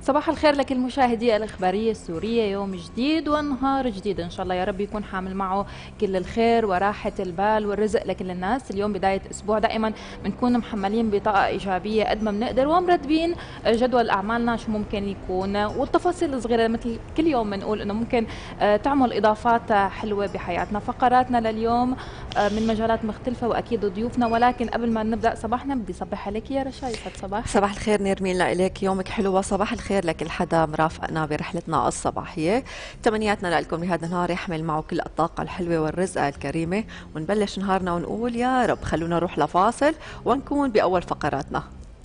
صباح الخير لك المشاهدية الإخبارية السورية. يوم جديد ونهار جديد إن شاء الله، يا رب يكون حامل معه كل الخير وراحة البال والرزق لكل الناس. اليوم بداية أسبوع دائما بنكون محملين بطاقة إيجابية قد ما بنقدر ومرتبين جدول أعمالنا شو ممكن يكون، والتفاصيل الصغيرة مثل كل يوم بنقول إنه ممكن تعمل إضافات حلوة بحياتنا. فقراتنا لليوم من مجالات مختلفة وأكيد ضيوفنا، ولكن قبل ما نبدأ صباحنا بدي صبح عليك يا رشا. يسعد صباح. صباح الخير نيرمين لك، يومك حلو وصباح الخير لكل حدا مرافقنا برحلتنا الصباحية. تمنياتنا لكم بهذا النهار يحمل معه كل الطاقة الحلوة والرزقة الكريمة، ونبلش نهارنا ونقول يا رب. خلونا نروح لفاصل ونكون بأول فقراتنا.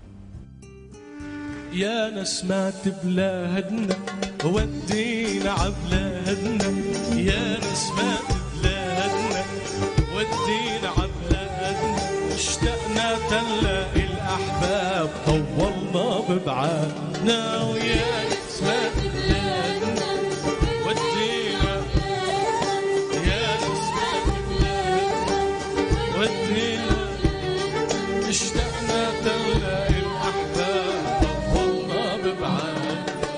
يا نسمات بلادنا ودينا عبلادنا، يا نسمات بلادنا ودينا عبلادنا، اشتقنا تنلاقي الأحباب طولنا ببعادنا. ويا نسمات بلادنا ودينا، يا نسمات بلادنا ودينا، اشتقنا تنلاقي الأحباب طولنا ببعادنا.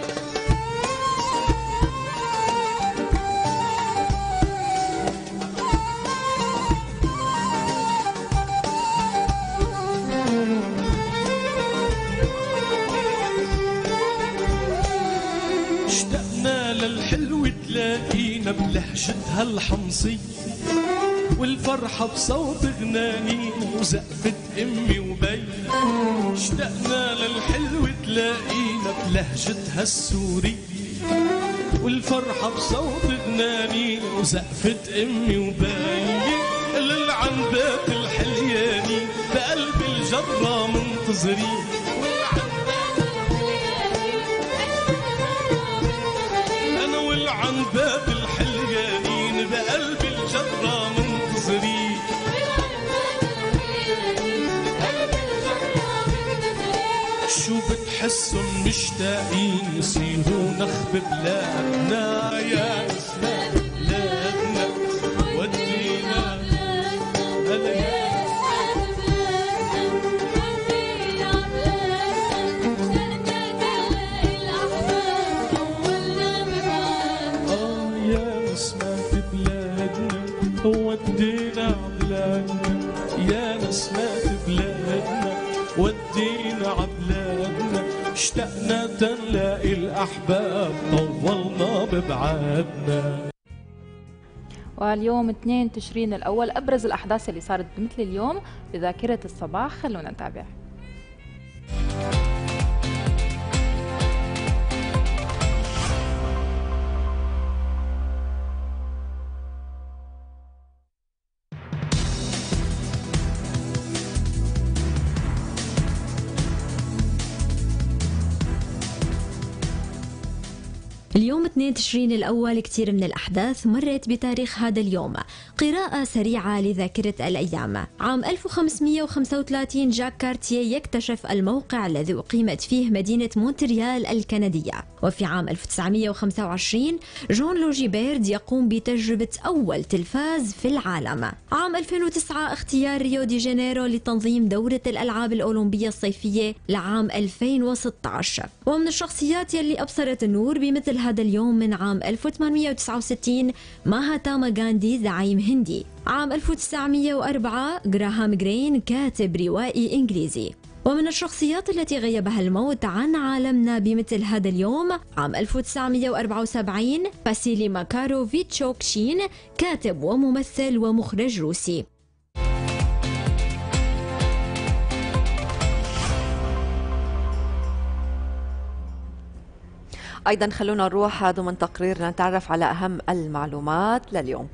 اشتقنا للحلو تلاقينا بلهجتها الحمصية، والفرحة بصوت غنانينا وزقفة أمي وبي. اشتقنا للحلو تلاقينا بلهجتها السورية، والفرحة بصوت غنانينا وزقفة أمي وبي. للعنبات الحلياني بقلب الجرة منتظرين، أنا والعنبات الحليانين بقلب الجرة منتظرين. شو بتحسن مشتاقين يصيروا نخب بلادنا، يا نسمات بلادنا ودينا هلا يا نسمات بلادنا ودينا عبلادنا، يا نسمات بلادنا ودينا عبلادنا، اشتقنا تنلاقي الأحباب طولنا ببعادنا. واليوم 2 تشرين الأول، أبرز الأحداث اللي صارت بمثل اليوم بذاكرة الصباح. خلونا نتابع. اليوم 2 تشرين الأول كثير من الأحداث مرت بتاريخ هذا اليوم. قراءة سريعة لذاكرة الأيام. عام 1535 جاك كارتيه يكتشف الموقع الذي أقيمت فيه مدينة مونتريال الكندية. وفي عام 1925 جون لوجيبيرد يقوم بتجربة أول تلفاز في العالم. عام 2009 اختيار ريو دي جانيرو لتنظيم دورة الألعاب الأولمبية الصيفية لعام 2016. ومن الشخصيات يلي أبصرت النور بمثل هذا اليوم من عام 1869 ماهاتما غاندي زعيم هندي. عام 1904 غراهام جرين كاتب روائي إنجليزي. ومن الشخصيات التي غيبها الموت عن عالمنا بمثل هذا اليوم عام 1974 فاسيلي ماكاروفيتش شوكشين كاتب وممثل ومخرج روسي. أيضا خلونا نروح ضمن تقريرنا نتعرف على أهم المعلومات لليوم.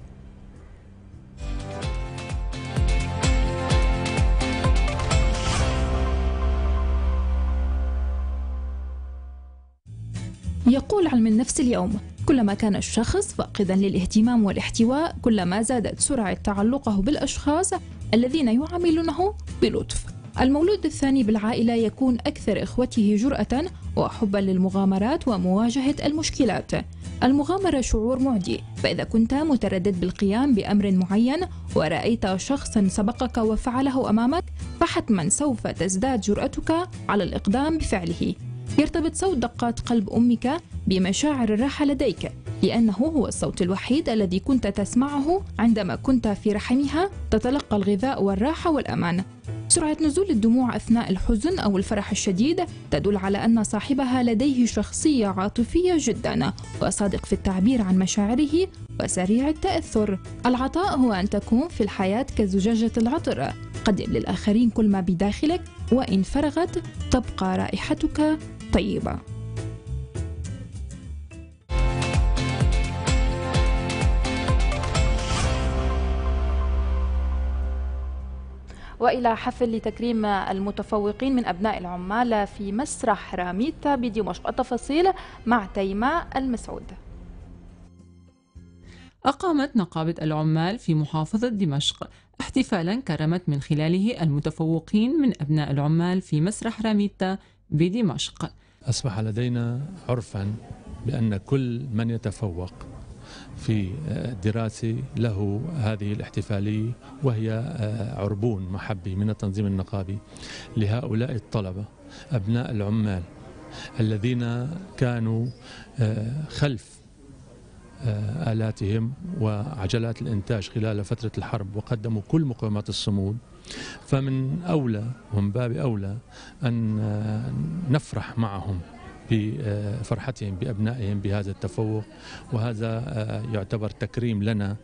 يقول علم النفس اليوم: كلما كان الشخص فاقدا للاهتمام والاحتواء كلما زادت سرعة تعلقه بالأشخاص الذين يعاملونه بلطف. المولود الثاني بالعائلة يكون أكثر إخوته جرأة وحبا للمغامرات ومواجهة المشكلات. المغامرة شعور معدي، فإذا كنت متردد بالقيام بأمر معين ورأيت شخصا سبقك وفعله أمامك فحتما سوف تزداد جرأتك على الإقدام بفعله. يرتبط صوت دقات قلب أمك بمشاعر الراحة لديك، لأنه هو الصوت الوحيد الذي كنت تسمعه عندما كنت في رحمها تتلقى الغذاء والراحة والأمان. سرعة نزول الدموع أثناء الحزن أو الفرح الشديد تدل على أن صاحبها لديه شخصية عاطفية جدا وصادق في التعبير عن مشاعره وسريع التأثر. العطاء هو أن تكون في الحياة كزجاجة العطر، قدم للآخرين كل ما بداخلك، وإن فرغت تبقى رائحتك طيبة. وإلى حفل لتكريم المتفوقين من أبناء العمال في مسرح راميتا بدمشق. التفاصيل مع تيماء المسعود. أقامت نقابة العمال في محافظة دمشق احتفالا كرمت من خلاله المتفوقين من أبناء العمال في مسرح راميتا بدمشق. أصبح لدينا عرفا بأن كل من يتفوق في الدراسة له هذه الاحتفالية، وهي عربون محبي من التنظيم النقابي لهؤلاء الطلبة أبناء العمال الذين كانوا خلف آلاتهم وعجلات الإنتاج خلال فترة الحرب وقدموا كل مقومات الصمود. فمن أولى ومن باب أولى أن نفرح معهم بفرحتهم بأبنائهم بهذا التفوق، وهذا يعتبر تكريم لنا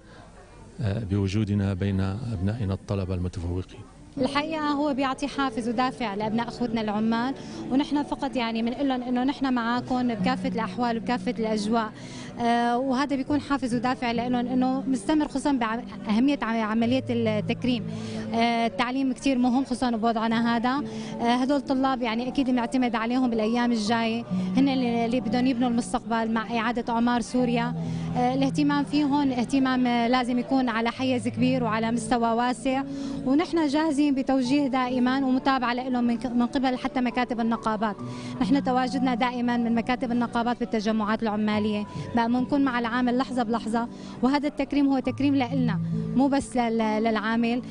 بوجودنا بين أبنائنا الطلبة المتفوقين. الحقيقة هو بيعطي حافز ودافع لأبناء أخوتنا العمال، ونحن فقط يعني بنقول لهم إنه نحن معاكم بكافة الأحوال وبكافة الأجواء، وهذا بيكون حافز ودافع لهم إنه مستمر، خصوصا بأهمية عملية التكريم. التعليم كتير مهم خصوصا بوضعنا هذا. هدول طلاب يعني أكيد بنعتمد عليهم بالأيام الجاية، هن اللي بدهم يبنوا المستقبل مع إعادة أعمار سوريا. الاهتمام فيهم اهتمام لازم يكون على حيز كبير وعلى مستوى واسع، ونحن جاهزين بتوجيه دائما ومتابعة لهم من قبل حتى مكاتب النقابات. نحن تواجدنا دائما من مكاتب النقابات بالتجمعات العمالية، بنكون مع العامل لحظة بلحظة، وهذا التكريم هو تكريم لنا مو بس للعامل،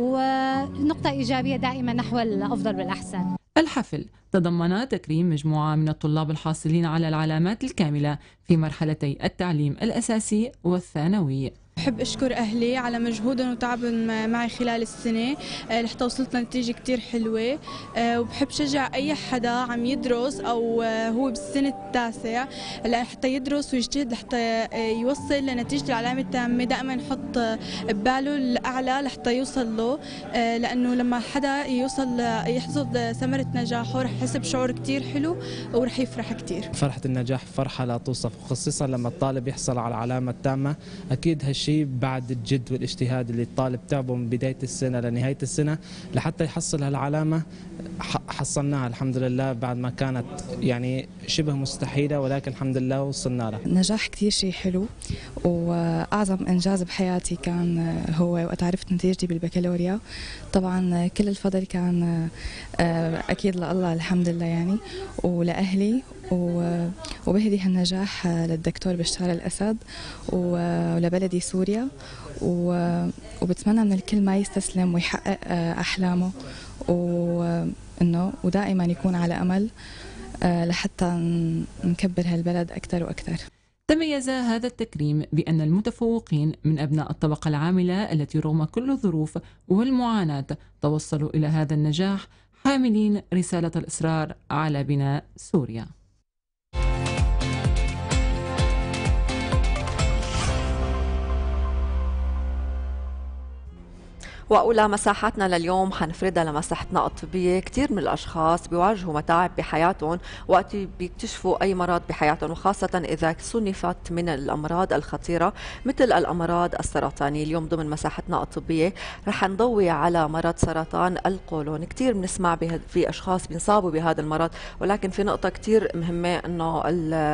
ونقطة إيجابية دائما نحو الأفضل والأحسن. الحفل تضمن تكريم مجموعة من الطلاب الحاصلين على العلامات الكاملة في مرحلتي التعليم الأساسي والثانوي. بحب أشكر أهلي على مجهودهم وتعبهم معي خلال السنة لحتى وصلت لنتيجة كتير حلوة، وبحب شجع أي حدا عم يدرس أو هو بالسنة التاسع لحتى يدرس ويجتهد لحتى يوصل لنتيجة العلامة التامة. دائما يحط بباله الأعلى لحتى يوصل له، لأنه لما حدا يحصد ثمرة نجاحه رح يحس بشعور كتير حلو ورح يفرح كتير. فرحة النجاح فرحة لا توصف، خصيصا لما الطالب يحصل على العلامة التامة. أكيد هالشيء بعد الجد والاجتهاد اللي الطالب تعبه من بداية السنة لنهاية السنة لحتى يحصل هالعلامة. حصلناها الحمد لله بعد ما كانت يعني شبه مستحيلة، ولكن الحمد لله وصلنا لها. نجاح كتير شيء حلو، وأعظم إنجاز بحياتي كان هو وقت عرفت نتيجتي بالبكالوريا. طبعا كل الفضل كان أكيد لله الحمد لله يعني، ولأهلي، وبهدي هالنجاح للدكتور بشار الأسد ولبلدي سوريا، وبتمنى من الكل ما يستسلم ويحقق أحلامه، وإنه ودائما يكون على أمل لحتى نكبر هالبلد أكثر وأكثر. تميز هذا التكريم بأن المتفوقين من أبناء الطبقة العاملة التي رغم كل الظروف والمعاناة توصلوا إلى هذا النجاح حاملين رسالة الإصرار على بناء سوريا. وأولى مساحاتنا لليوم حنفردها لمساحتنا الطبية. كثير من الأشخاص بيواجهوا متاعب بحياتهم وقت بيكتشفوا أي مرض بحياتهم، وخاصة إذا صنفت من الأمراض الخطيرة مثل الأمراض السرطانية. اليوم ضمن مساحتنا الطبية رح نضوي على مرض سرطان القولون. كثير بنسمع في أشخاص بينصابوا بهذا المرض، ولكن في نقطة كثير مهمة إنه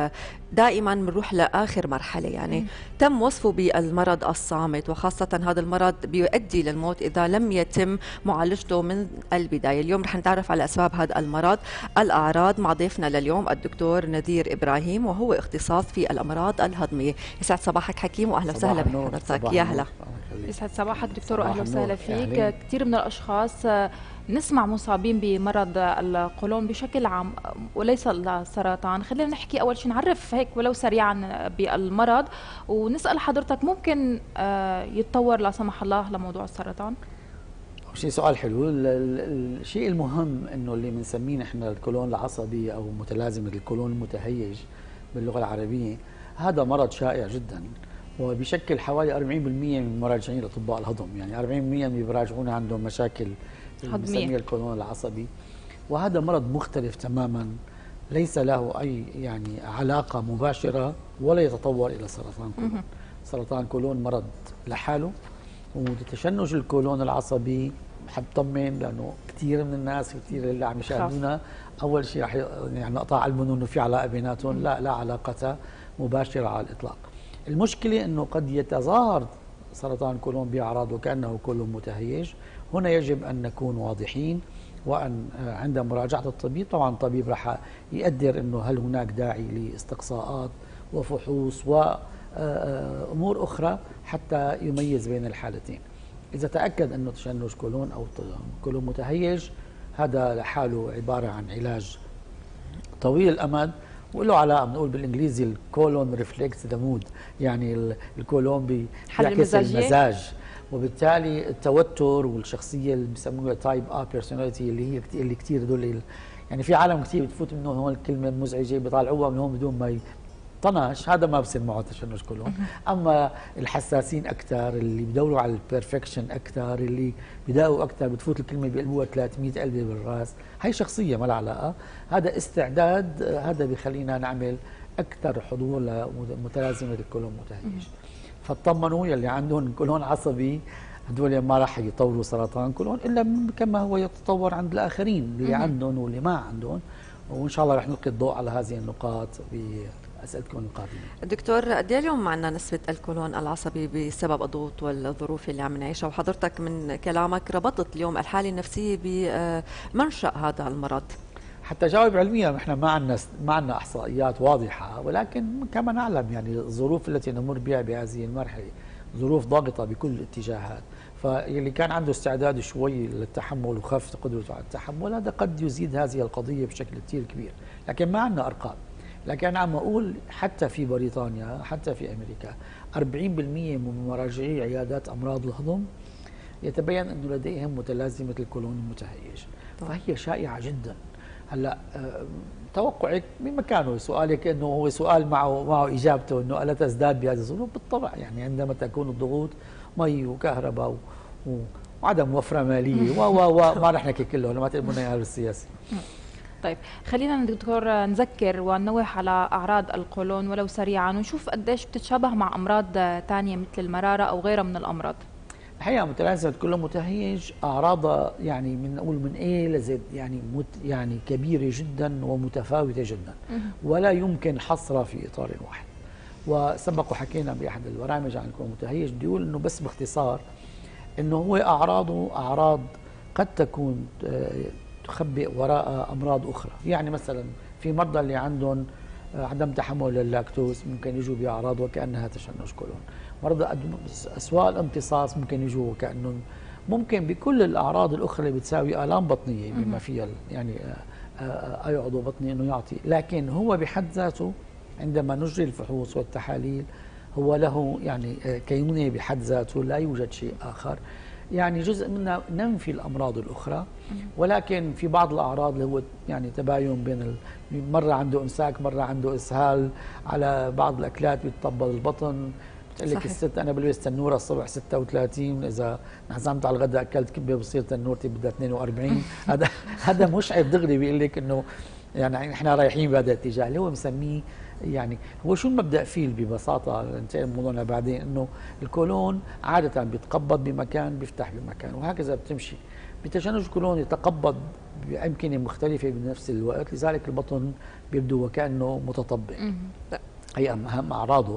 دائما بنروح لاخر مرحله، يعني تم وصفه بالمرض الصامت، وخاصه هذا المرض بيؤدي للموت اذا لم يتم معالجته من البدايه. اليوم رح نتعرف على اسباب هذا المرض، الاعراض، مع ضيفنا لليوم الدكتور نذير ابراهيم، وهو اختصاص في الامراض الهضميه. يسعد صباحك حكيم، واهلا وسهلا بحضرتك. يا هلا. يسعد صباحك دكتور، واهلا وسهلا فيك. كثير من الاشخاص نسمع مصابين بمرض القولون بشكل عام وليس السرطان. خلينا نحكي اول شيء، نعرف هيك ولو سريعا بالمرض، ونسال حضرتك ممكن يتطور لا سمح الله لموضوع السرطان؟ شيء سؤال حلو. الشيء المهم انه اللي بنسميه نحن القولون العصبي او متلازمه القولون المتهيج باللغه العربيه، هذا مرض شائع جدا، وبيشكل حوالي 40% من مراجعين اطباء الهضم، يعني 40% اللي بيراجعونا عندهم مشاكل بنسميها القولون العصبي. وهذا مرض مختلف تماما، ليس له اي يعني علاقه مباشره ولا يتطور الى سرطان قولون. سرطان قولون مرض لحاله، وتشنج القولون العصبي بحب طمن لانه كثير من الناس، كثير اللي عم يشاهدونا اول شيء رح يعني نقطع علمهم انه في علاقه بيناتهم، لا علاقه مباشره على الاطلاق. المشكله انه قد يتظاهر سرطان قولون باعراضه كانه قولون متهيج. هنا يجب ان نكون واضحين، وان عند مراجعه الطبيب طبعا الطبيب راح يقدر انه هل هناك داعي لاستقصاءات وفحوص وامور اخرى حتى يميز بين الحالتين. اذا تاكد انه تشنج قولون او قولون متهيج، هذا لحاله عباره عن علاج طويل الامد، وله علاقه بنقول بالانجليزي الكولون ريفلكس ذا مود، يعني الكولون بيعكس المزاج، وبالتالي التوتر والشخصيه اللي بيسموها تايب ا بيرسوناليتي اللي كثير هذول، يعني في عالم كثير بتفوت منهم هون الكلمه المزعجه بيطلعوها من هون بدون ما طنش، هذا ما بصير معه تشنج قولون. اما الحساسين اكثر، اللي بدوروا على البرفكشن اكثر، اللي بداوا اكثر، بتفوت الكلمه بيقلبوها 300 قلبه بالراس، هي شخصيه ما لها علاقه، هذا استعداد، هذا بيخلينا نعمل اكثر حضور لمتلازمه القولون المتهيج. فاطمنوا يلي عندهم قولون عصبي، هدول ما راح يطوروا سرطان قولون الا كما هو يتطور عند الاخرين اللي عندهم واللي ما عندهم، وان شاء الله رح نلقي الضوء على هذه النقاط بأسئلتكم القادمه. دكتور، قد ايه اليوم معنا نسبه القولون العصبي بسبب الضغوط والظروف اللي عم نعيشها؟ وحضرتك من كلامك ربطت اليوم الحاله النفسيه بمنشأ هذا المرض. حتى جاوب علميا، نحن ما عندنا احصائيات واضحه، ولكن كما نعلم يعني الظروف التي نمر بها بهذه المرحله ظروف ضاغطه بكل الاتجاهات، فاللي كان عنده استعداد شوي للتحمل وخف قدرته على التحمل، هذا قد يزيد هذه القضيه بشكل كثير كبير، لكن ما عندنا ارقام. لكن انا عم اقول حتى في بريطانيا، حتى في امريكا، 40% من مراجعي عيادات امراض الهضم يتبين انه لديهم متلازمه القولون المتهيج، فهي شائعه جدا. هلا توقعك بمكانه، سؤالك انه هو سؤال معه اجابته، انه الا تزداد بهذه الظروف؟ بالطبع، يعني عندما تكون الضغوط مي وكهرباء وعدم وفره ماليه وما رح نحكي كله، ما تقلبونا اياها بالسياسه. طيب خلينا دكتور نذكر وننوه على اعراض القولون ولو سريعا، ونشوف قديش بتتشابه مع امراض ثانيه مثل المراره او غيرها من الامراض. الحقيقه متلازمه القولون المتهيج اعراضها يعني نقول من A ل Z، يعني كبيره جدا ومتفاوته جدا، ولا يمكن حصرها في اطار واحد. وسبق وحكينا باحد البرامج عن القولون المتهيج، بدي اقول انه بس باختصار انه هو اعراضه اعراض قد تكون تخبئ وراء امراض اخرى، يعني مثلا في مرضى اللي عندهم عدم تحمل للاكتوز ممكن يجوا باعراض وكانها تشنج قولون، مرضى اسواء الامتصاص ممكن يجوا وكانهم، ممكن بكل الاعراض الاخرى اللي بتساوي الام بطنيه بما فيها يعني اي عضو بطني انه يعطي، لكن هو بحد ذاته عندما نجري الفحوص والتحاليل هو له يعني كينونه بحد ذاته، لا يوجد شيء اخر، يعني جزء منها ننفي الامراض الاخرى، ولكن في بعض الاعراض اللي هو يعني تباين بين مره عنده امساك، مره عنده اسهال، على بعض الاكلات بيتطبل البطن، بتقول لك الست انا بلبس تنوره الصبح 36، اذا انعزمت على الغداء اكلت كبه بصير تنورتي بدها 42. هذا مشعر دغري بيقول لك انه يعني احنا رايحين بهذا الاتجاه، اللي هو مسميه يعني هو شو المبدا فيه ببساطه، ننتقل من موضوعنا بعدين، انه الكولون عاده بيتقبض بمكان بيفتح بمكان وهكذا بتمشي. بتشنج الكولون يتقبض بامكنه مختلفه بنفس الوقت، لذلك البطن بيبدو وكانه متطبق. هي أهم أعراضه.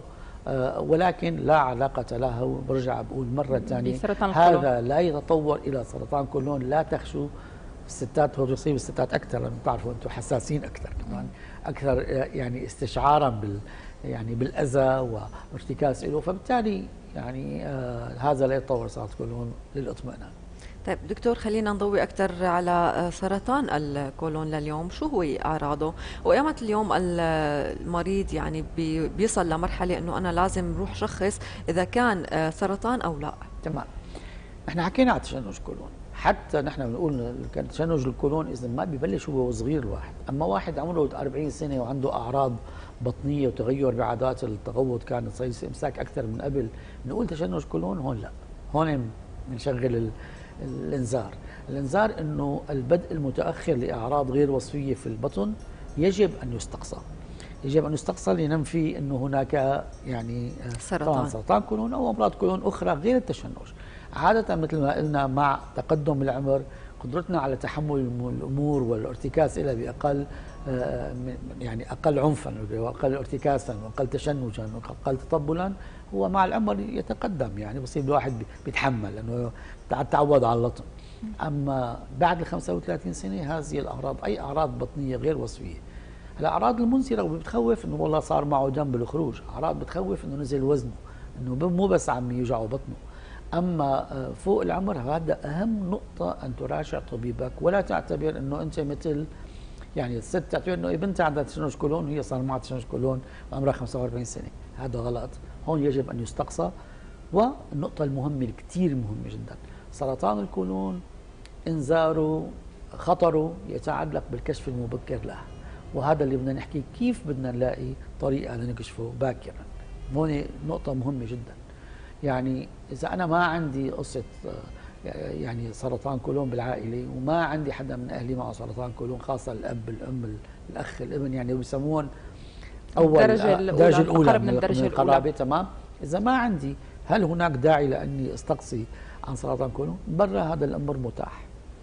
ولكن لا علاقة له، برجع بقول مرة ثانية هذا لا يتطور إلى سرطان كولون. لا تخشوا، الستات هو بيصيب الستات أكثر، لأنه بتعرفوا أنتم حساسين أكثر كمان، أكثر يعني استشعارا يعني بالأذى وارتكاز له، فبالتالي يعني هذا لا يتطور سرطان كولون للإطمئنان. طيب دكتور، خلينا نضوي أكثر على سرطان الكولون لليوم. شو هو أعراضه؟ وأيامت اليوم المريض يعني بيصل لمرحلة أنه أنا لازم روح شخص إذا كان سرطان أو لا؟ تمام. احنا حكينا على تشنج كولون، حتى نحن بنقول كان تشنج الكولون إذا ما ببلش هو صغير الواحد، أما واحد عمره 40 سنة وعنده أعراض بطنية وتغير بعادات التغوط، كانت صار إمساك أكثر من قبل، بنقول تشنج كولون. هون لا، هون بنشغل الإنذار. الإنذار أنه البدء المتأخر لأعراض غير وصفية في البطن يجب أن يستقصى، يجب أن يستقصى لننفي أنه هناك يعني سرطان كولون أو أمراض كولون أخرى غير التشنج. عادة مثل ما قلنا مع تقدم العمر قدرتنا على تحمل الأمور والارتكاز إلى بأقل يعني أقل عنفا وأقل ارتكاسا وأقل تشنجا وأقل تطبلا، هو مع العمر يتقدم، يعني بصير الواحد بيتحمل لأنه تعود على اللطم. أما بعد ال 35 سنة هذه الأعراض، أي أعراض بطنية غير وصفية، الأعراض المنذرة وبتخوف إنه والله صار معه دم بالخروج، أعراض بتخوف إنه نزل وزنه، إنه مو بس عم يوجعه بطنه. أما فوق العمر هذا أهم نقطة أن تراجع طبيبك، ولا تعتبر إنه أنت مثل يعني الست تعتبر إنه بنتها عندها تشنج كولون وهي صار معها تشنج كولون وعمرها 45 سنة، هذا غلط. هون يجب أن يستقصى. والنقطة المهمة الكثير مهمة جدا، سرطان الكولون إنذاره خطره يتعلق بالكشف المبكر له، وهذا اللي بدنا نحكي كيف بدنا نلاقي طريقة لنكشفه باكرا. هون نقطة مهمة جدا. يعني إذا أنا ما عندي قصة يعني سرطان كولون بالعائلة وما عندي حدا من أهلي معه سرطان كولون، خاصة الأب الأم الأخ الابن، يعني بيسمون أول الدرجة الأولى من القرابة، تمام. إذا ما عندي، هل هناك داعي لأني استقصي عن سرطان كولون؟ برا هذا الأمر متاح،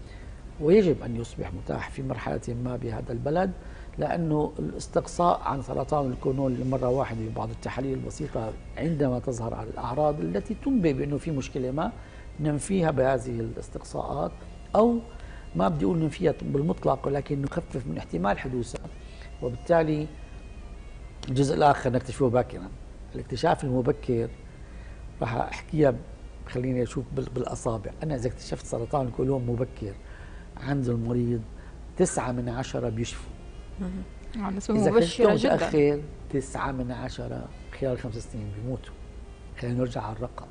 ويجب أن يصبح متاح في مرحلة ما بهذا البلد، لأنه الاستقصاء عن سرطان الكولون لمرة واحدة ببعض التحاليل البسيطة عندما تظهر على الأعراض التي تنبئ بأنه في مشكلة ما، ننفيها بهذه الاستقصاءات، أو ما بدي أقول ننفيها بالمطلق ولكن نخفف من احتمال حدوثها، وبالتالي الجزء الآخر نكتشفه باكرا. الاكتشاف المبكر راح أحكيها، خليني أشوف بالأصابع. أنا إذا اكتشفت سرطان الكولون مبكر عند المريض 9 من 10 بيشفوا. إذا كنت متأخر 9 من 10 خلال 5 سنين بيموتوا. خلينا نرجع على الرقم،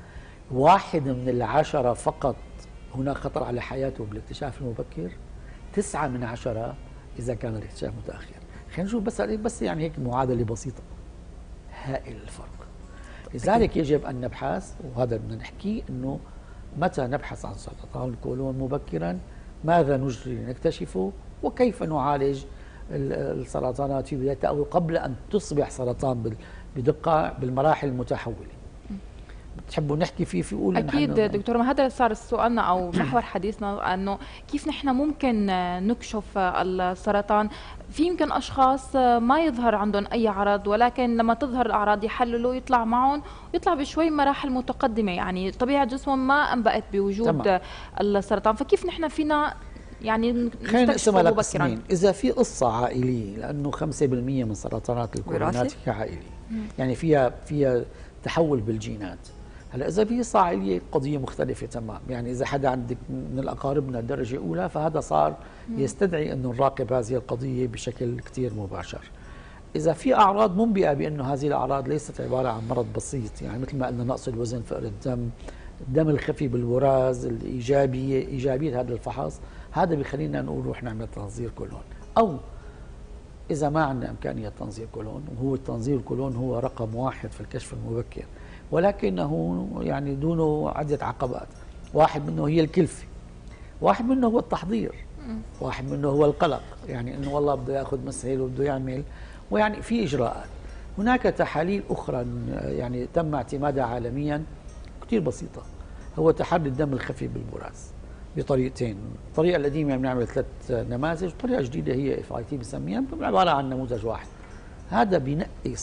1 من 10 فقط هناك خطر على حياته بالاكتشاف المبكر، 9 من 10 إذا كان الاكتشاف متأخر. خلينا نشوف بس يعني هيك معادلة بسيطة، هائل الفرق. لذلك يجب أن نبحث، وهذا بدنا نحكيه، أنه متى نبحث عن سرطان الكولون مبكرا، ماذا نجري لنكتشفه، وكيف نعالج السرطانات في بدايتها أو قبل أن تصبح سرطان بدقة بالمراحل المتحولة. بتحبوا نحكي فيه في أولى؟ أكيد دكتور، ما هذا صار سؤالنا أو محور حديثنا، أنه كيف نحن ممكن نكشف السرطان. في يمكن أشخاص ما يظهر عندهم أي عرض، ولكن لما تظهر الأعراض يحللوا يطلع معهم ويطلع بشوي مراحل متقدمة، يعني طبيعة جسمهم ما أنبأت بوجود السرطان. فكيف نحن فينا يعني نستكشفه مبكرا؟ إذا في قصة عائلية، لأنه 5% من سرطانات الكولونات هي عائلية، يعني فيها تحول بالجينات. هلا إذا في قصة عائلية قضية مختلفة تمام، يعني إذا حدا عندك من الأقارب من الدرجة الأولى، فهذا صار يستدعي أنه نراقب هذه القضية بشكل كتير مباشر. إذا في أعراض منبئة بأنه هذه الأعراض ليست عبارة عن مرض بسيط، يعني مثل ما قلنا نقص الوزن، فقر الدم الخفي بالوراث، إيجابية هذا الفحص، هذا بيخلينا نقول روح نعمل تنظير كولون. أو إذا ما عندنا إمكانية تنظير كولون، وهو التنظير الكولون هو رقم 1 في الكشف المبكر، ولكنه يعني دونه عدة عقبات. واحد منه هي الكلفة، واحد منه هو التحضير، واحد منه هو القلق، يعني انه والله بده ياخذ مسهل وبده يعمل، ويعني في اجراءات. هناك تحاليل اخرى يعني تم اعتمادها عالميا كثير بسيطة، هو تحليل الدم الخفي بالبراز بطريقتين. الطريقة القديمة بنعمل 3 نماذج، طريقة جديدة هي FIT بنسميها، عبارة عن نموذج واحد. هذا بينقص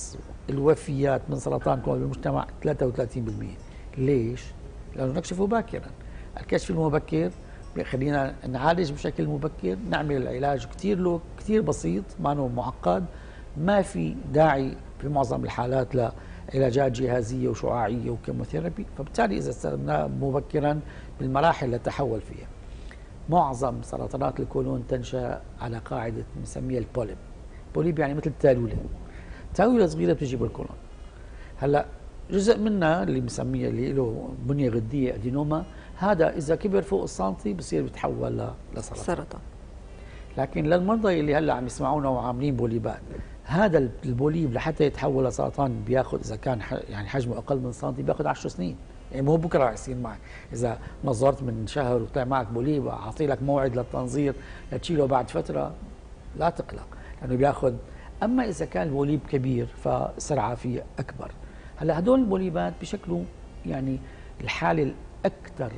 الوفيات من سرطان الكولون بالمجتمع 33%. ليش؟ لانه نكشفه باكرا. الكشف المبكر بيخلينا نعالج بشكل مبكر، نعمل العلاج كثير بسيط، ما هو معقد، ما في داعي في معظم الحالات لعلاجات جهازيه وشعاعيه وكيموثيرابي، فبالتالي اذا استخدمناه مبكرا بالمراحل اللي تحول فيها. معظم سرطانات الكولون تنشا على قاعده بنسميها البوليب. بوليب يعني مثل التالوله. تالوله صغيره بتجي بالكولون. هلا جزء منها اللي بنسميه اللي له بنيه غديه ادينوما، هذا اذا كبر فوق السنتي بصير بيتحول لسرطان. لكن للمرضى اللي هلا عم يسمعونا وعاملين بوليبات، هذا البوليب لحتى يتحول لسرطان بياخذ اذا كان يعني حجمه اقل من سنتي بياخذ 10 سنين. يعني مو بكره رح يصير معك، اذا نظرت من شهر وطلع معك بوليب اعطي لك موعد للتنظير لتشيله بعد فتره لا تقلق، لانه بياخذ. اما اذا كان البوليب كبير فسرعه فيه اكبر. هلا هدول البوليبات بشكله يعني الحاله الاكثر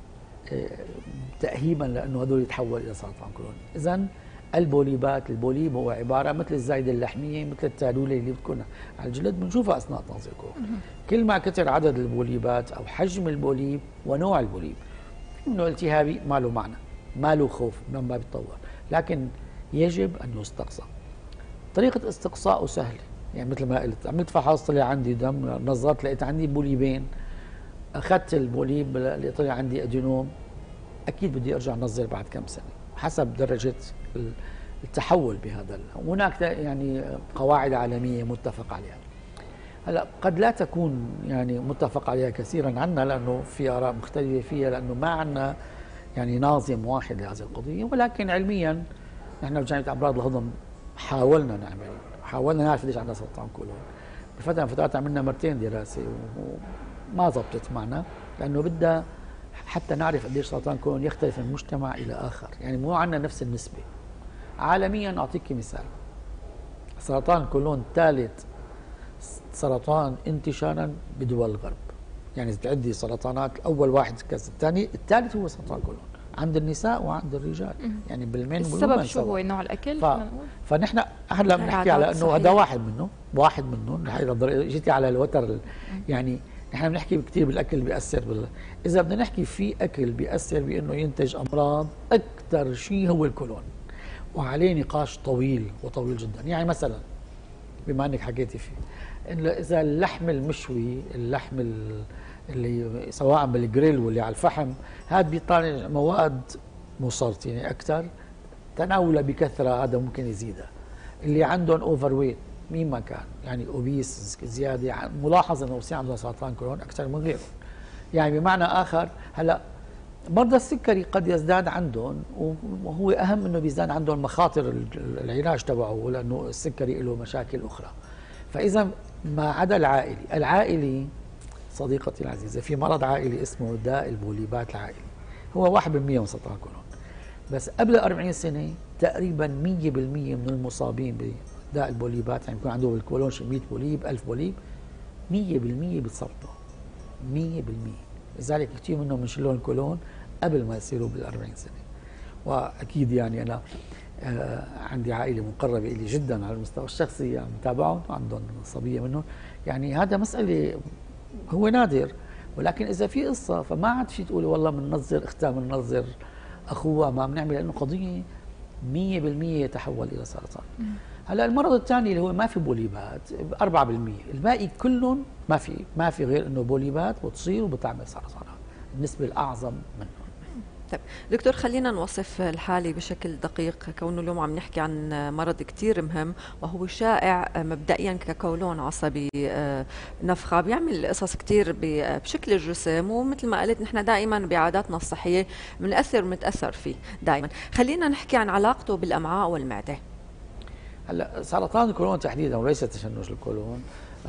تأهيبا لانه هدول يتحول الى سرطان كولون. اذا البوليب هو عباره مثل الزايده اللحميه، مثل التالوله اللي بتكون على الجلد بنشوفها اثناء تنظير الكولون. كل ما كثر عدد البوليبات او حجم البوليب ونوع البوليب، انه التهابي ما له معنى، ما له خوف لما بيتطور، لكن يجب ان يستقصى. طريقه استقصائه سهله، يعني مثل ما قلت عملت فحص طلع عندي دم، نظرت لقيت عندي بوليبين، اخذت البوليب اللي طلع عندي ادينوم، اكيد بدي ارجع انظر بعد كم سنه حسب درجه التحول بهذا. هناك يعني قواعد عالميه متفق عليها. هلا قد لا تكون يعني متفق عليها كثيرا عنا لانه في اراء مختلفه فيها، لانه ما عندنا يعني ناظم واحد لهذه القضيه، ولكن علميا نحن بجامعه امراض الهضم حاولنا نعرف ليش عندنا سرطان كولون. بفتره من الفترات عملنا مرتين دراسه وما زبطت معنا، لانه بدها حتى نعرف قديش سرطان كولون يختلف من مجتمع الى اخر، يعني مو عندنا نفس النسبه. عالميا اعطيك مثال، سرطان الكولون ثالث سرطان انتشارا بدول الغرب. يعني اذا تعدي سرطانات اول واحد كذا، الثالث هو سرطان الكولون عند النساء وعند الرجال. يعني بالمن السبب شو هو؟ نوع الاكل؟ فنحن هلا بنحكي على انه هذا واحد منهم جيتي على الوتر. يعني نحن بنحكي كثير بالاكل بياثر اذا بدنا نحكي في اكل بياثر بانه ينتج امراض، اكثر شيء هو الكولون، وعليه نقاش طويل جدا. يعني مثلا بما انك حكيتي فيه، اذا اللحم المشوي، اللحم اللي سواء بالجريل واللي على الفحم، هذا بيطلع مواد مسرطنه اكثر، تناوله بكثره هذا ممكن يزيدها. اللي عندهم اوفر ويت مين ما كان، يعني اوبيس زياده، ملاحظ انه بصير عندهم سرطان كولون اكثر من غيرهم. يعني بمعنى اخر، هلا مرضى السكري قد يزداد عندهم، وهو اهم انه بيزداد عندهم مخاطر العلاج تبعه، لانه السكري له مشاكل اخرى. فاذا ما عدا العائلي صديقتي العزيزه، في مرض عائلي اسمه داء البوليبات العائلي، هو 1% من سرطان كولون. بس قبل 40 سنه تقريبا 100% من المصابين بداء البوليبات، يعني يكون عنده بالكولون 100 بوليب 1000 بوليب، 100% بيتصرفوا 100%. لذلك كثير منهم بنشيل لهم الكولون قبل ما يصيروا بال40 سنه. واكيد يعني انا عندي عائله مقربه لي جدا على المستوى الشخصي، يعني متابعهم، عندهم صبيه منهم. يعني هذا مساله هو نادر، ولكن اذا في قصه فما عاد في تقولي والله بننظر اختها بننظر اخوها، ما بنعمل، لانه قضيه 100% يتحول الى سرطان. هلا المرض الثاني اللي هو ما في بوليبات 4%، الباقي كلهم ما في غير انه بوليبات وتصير وبتعمل سرطانات، النسبه الاعظم منهم. طيب دكتور، خلينا نوصف الحالة بشكل دقيق، كونه اليوم عم نحكي عن مرض كتير مهم وهو شائع مبدئيا ككولون عصبي نفخة، بيعمل قصص كتير بشكل الجسم، ومثل ما قلت نحن دائما بعاداتنا الصحية بنأثر ونتأثر فيه دائما. خلينا نحكي عن علاقته بالأمعاء والمعدة. هلا سرطان الكولون تحديدا وليس تشنج الكولون،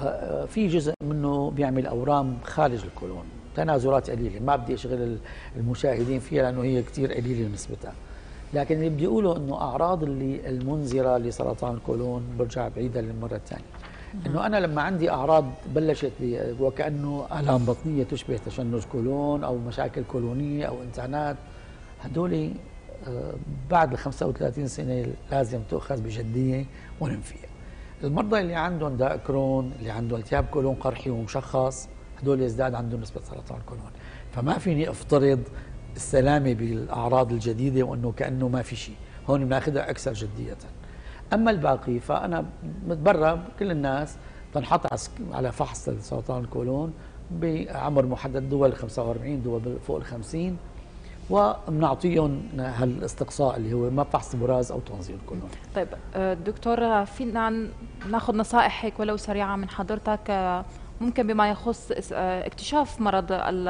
في جزء منه بيعمل أورام خارج الكولون، تنازلات قليله، ما بدي اشغل المشاهدين فيها لانه هي كثير قليله نسبتها. لكن اللي بدي اقوله انه اعراض اللي المنذره لسرطان الكولون برجع بعيدها للمره الثانيه. انه انا لما عندي اعراض بلشت وكانه الام بطنيه تشبه تشنج كولون او مشاكل كولونيه او انتانات، هدول بعد ال 35 سنه لازم تؤخذ بجديه وننفيها. المرضى اللي عندهم داء كرون، اللي عندهم التهاب كولون قرحي ومشخص، هدول يزداد عندهم نسبة سرطان الكولون. فما فيني افترض السلامة بالأعراض الجديدة وأنه كأنه ما في شيء، هون بناخذها أكثر جدية. أما الباقي فأنا متبرى كل الناس تنحط على فحص سرطان الكولون بعمر محدد، دول 45 دول فوق ال50، وبنعطيهم هالاستقصاء اللي هو ما فحص براز او تنظير الكولون. طيب دكتور، فينا ناخذ نصائح هيك ولو سريعه من حضرتك، ممكن بما يخص اكتشاف مرض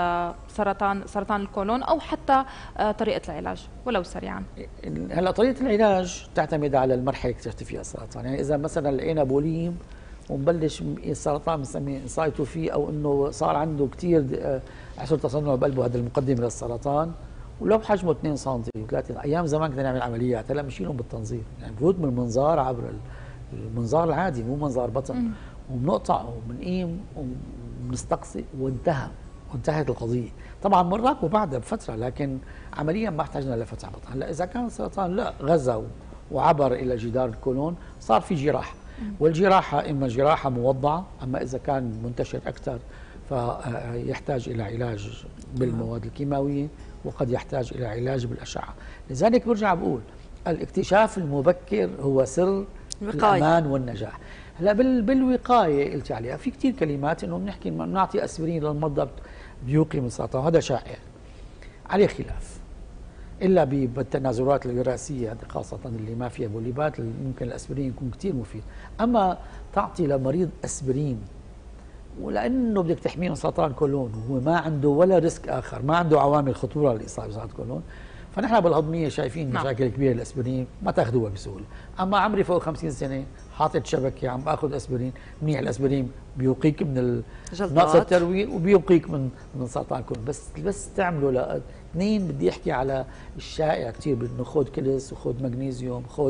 سرطان الكولون او حتى طريقه العلاج ولو سريعا؟ هلا طريقه العلاج تعتمد على المرحله اللي اكتشفت فيها السرطان، يعني اذا مثلا لقينا بوليم ومبلش السرطان بنسميه انسايتو فيه، او انه صار عنده كثير عسر تصنع بقلبه، هذا المقدمه للسرطان، ولو حجمه 2 سم و3، ايام زمان كنا نعمل عمليات، هلا بنشيلهم بالتنظير، يعني بفوت من المنظار عبر المنظار العادي مو منظار بطن، وبنقطع وبنقيم وبنستقصي وانتهت القضيه. طبعا بنراقبه بعدها بفتره، لكن عمليا ما احتاجنا لفتح بطن. هلا اذا كان السرطان لا غزا وعبر الى جدار الكولون، صار في جراحه، والجراحه اما جراحه موضعه، اما اذا كان منتشر اكثر فيحتاج الى علاج بالمواد الكيماويه، وقد يحتاج الى علاج بالاشعه. لذلك برجع بقول الاكتشاف المبكر هو سر الامان والنجاح. هلا بالوقايه قلت عليها في كثير كلمات، انه بنحكي بنعطي اسبرين للمرضى بيوقي من السرطان، هذا شائع عليه خلاف، الا بالتنازلات الوراثيه، هذه خاصه اللي ما فيها بوليبات ممكن الاسبرين يكون كثير مفيد. اما تعطي لمريض اسبرين ولانه بدك تحميه من سرطان الكولون وهو ما عنده ولا ريسك اخر، ما عنده عوامل خطوره للاصابه بسرطان الكولون، فنحن بالهضميه شايفين مشاكل كبيره الاسبرين ما تاخذوها بسهوله. اما عمري فوق 50 سنه حاطط شبكه عم باخذ اسبرين، منيح الاسبرين بيوقيك من نقص الترويه وبيوقيك من سرطان الكولون، بس تعملوا اثنين. بدي احكي على الشائع كثير، انه خذ كلس وخذ مغنيسيوم، خذ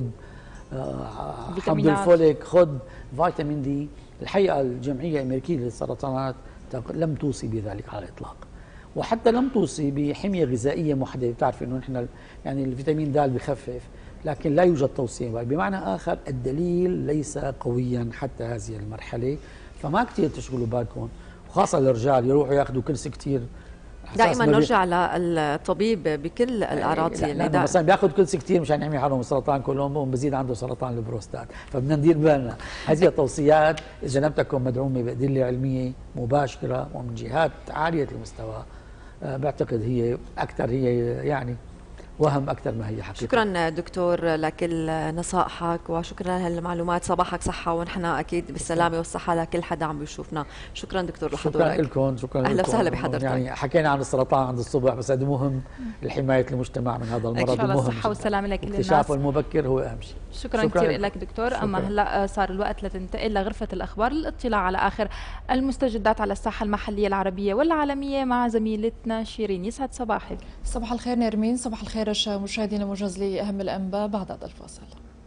حمض الفوليك، خذ فيتامين دي. الحقيقه الجمعيه الامريكيه للسرطانات لم توصي بذلك على الاطلاق، وحتى لم توصي بحميه غذائيه محدده. بتعرف انه نحن يعني الفيتامين د بخفف، لكن لا يوجد توصيه. بمعنى اخر الدليل ليس قويا حتى هذه المرحله، فما كثير تشغلوا بالكم، وخاصه الرجال يروحوا ياخذوا كلس كثير. دائما نرجع للطبيب بكل الاعراض اللي مثلا بياخذ كلس كثير مشان يحمي حاله من سرطان كولون، بزيد عنده سرطان البروستات، فبدنا ندير بالنا. هذه التوصيات اذا لم تكن مدعومه بادله علميه مباشره ومن جهات عاليه المستوى، بعتقد هي اكثر هي يعني وهم اكثر ما هي حقيقه. شكرا دكتور لكل نصائحك، وشكرا لهالمعلومات. صباحك صحه ونحن اكيد بالسلامه والصحه لكل حدا عم بيشوفنا. شكرا دكتور لحضورك. شكرا لكم. شكرا اهلا وسهلا بحضرتك. يعني حكينا عن السرطان عند الصبح، بس هذا مهم لحمايه المجتمع من هذا المرض. ان شاء الله الصحه والسلامه لكل الناس. اكتشافه المبكر هو اهم شيء. شكرا كثير لك دكتور. شكرا. اما هلا صار الوقت لتنتقل لغرفه الاخبار للاطلاع على اخر المستجدات على الساحه المحليه العربيه والعالميه مع زميلتنا شيرين. يسعد صباحك. صباح الخير نرمين، صباح الخير مشاهدينا. موجز لأهم الأنباء بعد هذا الفاصل.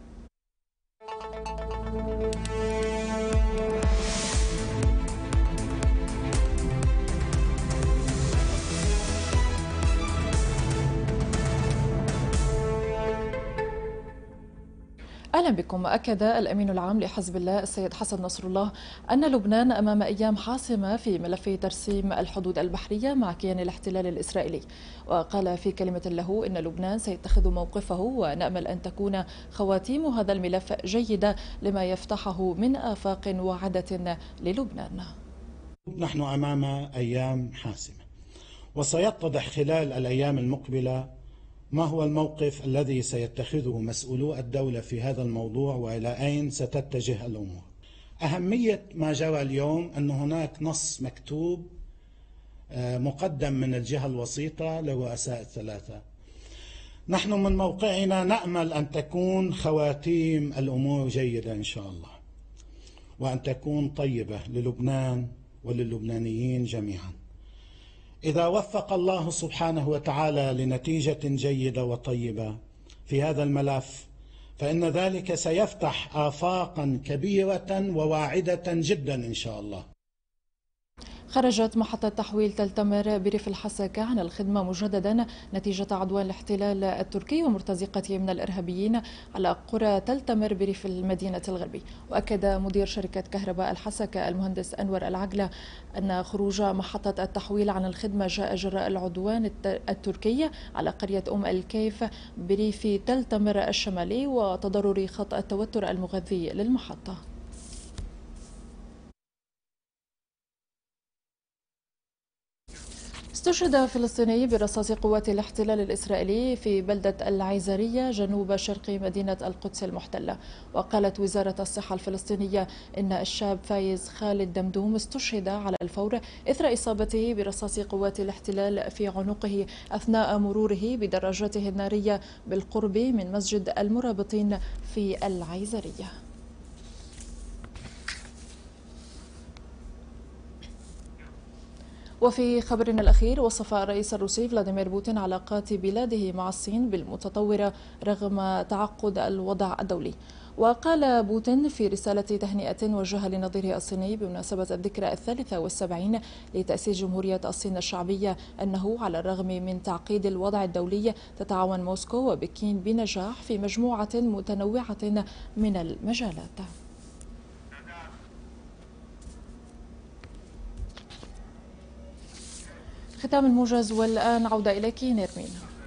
أهلا بكم. أكد الأمين العام لحزب الله السيد حسن نصر الله أن لبنان أمام أيام حاسمة في ملف ترسيم الحدود البحرية مع كيان الاحتلال الإسرائيلي. وقال في كلمة له إن لبنان سيتخذ موقفه، ونأمل أن تكون خواتيم هذا الملف جيدة لما يفتحه من آفاق وعدة للبنان. نحن أمام أيام حاسمة، وسيتضح خلال الأيام المقبلة ما هو الموقف الذي سيتخذه مسؤولو الدولة في هذا الموضوع وإلى أين ستتجه الأمور. أهمية ما جرى اليوم أن هناك نص مكتوب مقدم من الجهة الوسيطة لرؤساء الثلاثة. نحن من موقعنا نأمل أن تكون خواتيم الأمور جيدة إن شاء الله، وأن تكون طيبة للبنان وللبنانيين جميعا. إذا وفق الله سبحانه وتعالى لنتيجة جيدة وطيبة في هذا الملف، فإن ذلك سيفتح آفاقا كبيرة وواعدة جدا إن شاء الله. خرجت محطة تحويل تل تمر بريف الحسكة عن الخدمة مجددا نتيجة عدوان الاحتلال التركي ومرتزقته من الإرهابيين على قرى تل تمر بريف المدينة الغربي. وأكد مدير شركة كهرباء الحسكة المهندس أنور العقلة أن خروج محطة التحويل عن الخدمة جاء جراء العدوان التركي على قرية الكيف بريف تل تمر الشمالي وتضرر خط التوتر المغذي للمحطة. استشهد فلسطيني برصاص قوات الاحتلال الإسرائيلي في بلدة العيزرية جنوب شرق مدينة القدس المحتلة. وقالت وزارة الصحة الفلسطينية إن الشاب فايز خالد دمدوم استشهد على الفور إثر إصابته برصاص قوات الاحتلال في عنقه أثناء مروره بدراجته النارية بالقرب من مسجد المرابطين في العيزرية. وفي خبرنا الأخير، وصف الرئيس الروسي فلاديمير بوتين علاقات بلاده مع الصين بالمتطورة رغم تعقد الوضع الدولي. وقال بوتين في رسالة تهنئة وجهها لنظيره الصيني بمناسبة الذكرى 73 لتأسيس جمهورية الصين الشعبية أنه على الرغم من تعقيد الوضع الدولي تتعاون موسكو وبكين بنجاح في مجموعة متنوعة من المجالات. ختام الموجز، والآن عودة إليك نيرمين.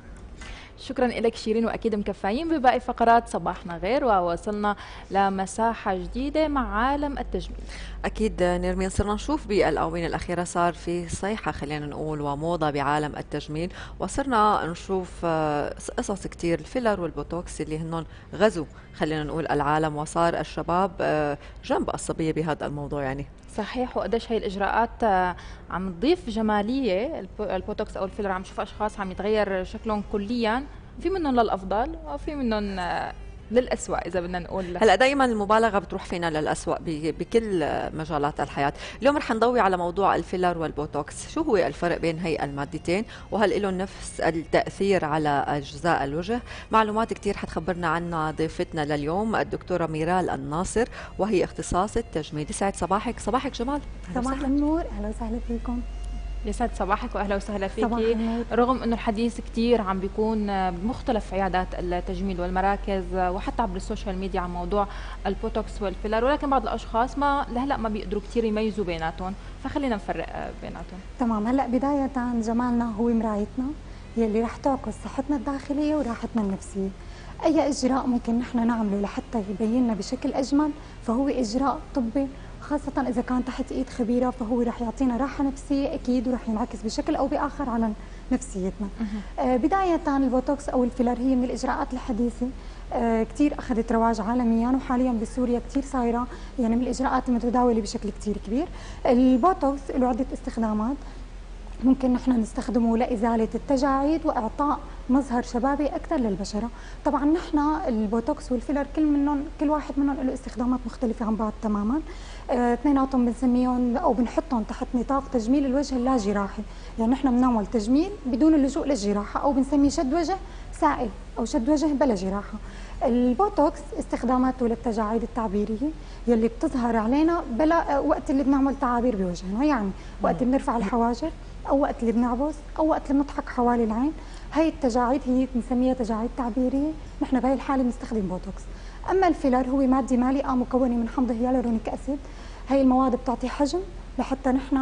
شكرا لك شيرين، واكيد مكفايين بباقي فقرات صباحنا غير، ووصلنا لمساحه جديده مع عالم التجميل. اكيد نيرمين، صرنا نشوف بالاونه الاخيره صار في صيحه خلينا نقول وموضه بعالم التجميل، وصرنا نشوف قصص كثير الفيلر والبوتوكس اللي هنن غزو خلينا نقول العالم، وصار الشباب جنب الصبيه بهذا الموضوع يعني. صحيح، وقديش هي الاجراءات عم تضيف جماليه. البوتوكس او الفيلر عم نشوف اشخاص عم يتغير شكلهم كليا، في منهم للافضل وفي منهم للأسوأ إذا بدنا نقول. هلا دائما المبالغة بتروح فينا للأسوأ بكل مجالات الحياة. اليوم رح نضوي على موضوع الفيلر والبوتوكس، شو هو الفرق بين هي المادتين وهل لهم نفس التأثير على أجزاء الوجه؟ معلومات كتير حتخبرنا عنها ضيفتنا لليوم الدكتورة ميرال الناصر، وهي اختصاص التجميل. يسعد صباحك. صباحك جمال. صباح النور، أهلا وسهلا فيكم. يسعد صباحك واهلا وسهلا فيكي. رغم انه الحديث كثير عم بيكون بمختلف عيادات التجميل والمراكز وحتى عبر السوشيال ميديا عن موضوع البوتوكس والفيلر، ولكن بعض الاشخاص ما لهلا ما بيقدروا كثير يميزوا بيناتهم، فخلينا نفرق بيناتهم. تمام. هلا بدايه جمالنا هو مرايتنا يلي رح تعكس صحتنا الداخليه وراحتنا النفسيه. اي اجراء ممكن نحن نعمله لحتى يبيننا بشكل اجمل فهو اجراء طبي، خاصة إذا كان تحت إيد خبيرة، فهو رح يعطينا راحة نفسية أكيد، ورح ينعكس بشكل أو بآخر على نفسيتنا. بداية البوتوكس أو الفيلر هي من الإجراءات الحديثة كثير أخذت رواج عالميا، وحاليا بسوريا كثير صايرة يعني من الإجراءات المتداولة بشكل كثير كبير. البوتوكس له عدة استخدامات، ممكن نحن نستخدمه لإزالة التجاعيد وإعطاء مظهر شبابي أكثر للبشرة. طبعا نحن البوتوكس والفيلر كل واحد منهم له استخدامات مختلفة عن بعض تماما. اثنيناتهم بنسميهم أو بنحطهم تحت نطاق تجميل الوجه اللا جراحي، يعني نحن بنعمل تجميل بدون اللجوء للجراحة، أو بنسميه شد وجه سائل أو شد وجه بلا جراحة. البوتوكس استخداماته للتجاعيد التعبيرية يلي بتظهر علينا بلا وقت اللي بنعمل تعابير بوجهنا، يعني وقت اللي بنرفع الحواجب أو وقت اللي بنعبس أو وقت اللي بنضحك حوالي العين. هي التجاعيد هي بنسميها تجاعيد تعبيرية، نحن بهي الحالة بنستخدم بوتوكس. أما الفيلر هو مادة مالئة مكونة من حمض هيالورونيك أسيد. هي المواد بتعطي حجم لحتى نحن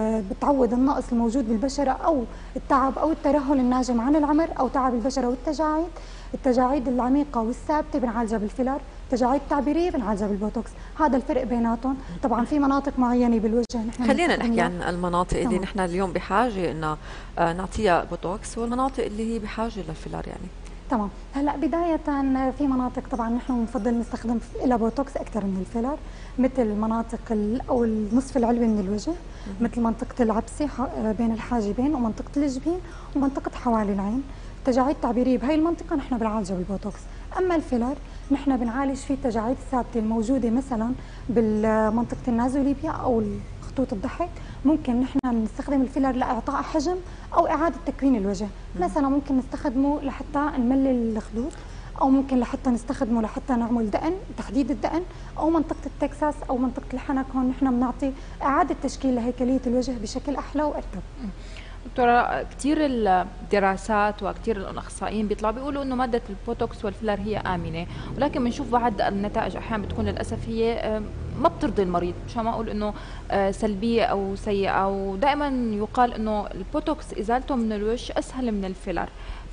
بتعوض النقص الموجود بالبشرة أو التعب أو الترهل الناجم عن العمر أو تعب البشرة والتجاعيد. التجاعيد العميقة والثابتة بنعالجها بالفيلر، التجاعيد التعبيرية بنعالجها بالبوتوكس. هذا الفرق بيناتهم. طبعا في مناطق معينة بالوجه نحن خلينا نحكي عن المناطق اللي نحن اليوم بحاجة إن نعطيها بوتوكس والمناطق اللي هي بحاجة للفيلر يعني. تمام. هلا بداية في مناطق طبعا نحن بنفضل نستخدم لها بوتوكس أكثر من الفيلر، مثل مناطق أو النصف العلوي من الوجه، مثل منطقة العبسة بين الحاجبين ومنطقة الجبين ومنطقة حوالي العين. التجاعيد التعبيرية بهي المنطقة نحن بنعالجها بالبوتوكس. أما الفيلر نحن بنعالج فيه التجاعيد الثابتة الموجودة مثلا بالمنطقة النازوليبيا أو خطوط الضحك. ممكن نحن نستخدم الفيلر لإعطاء حجم أو إعادة تكوين الوجه، مثلا ممكن نستخدمه لحتى نملل الخدود او ممكن لحتى نستخدمه لحتى نعمل دقن، تحديد الدقن، او منطقه التكساس او منطقه الحنك. هون نحن بنعطي اعاده تشكيل لهيكليه الوجه بشكل احلى وارتب. دكتورة، كثير الدراسات وكثير الاخصائيين بيطلعوا بيقولوا انه ماده البوتوكس والفيلر هي امنه، ولكن بنشوف بعض النتائج احيانا بتكون للاسف هي ما بترضي المريض، مشان ما اقول انه سلبيه او سيئه. ودائما يقال انه البوتوكس ازالته من الوجه اسهل من الفيلر،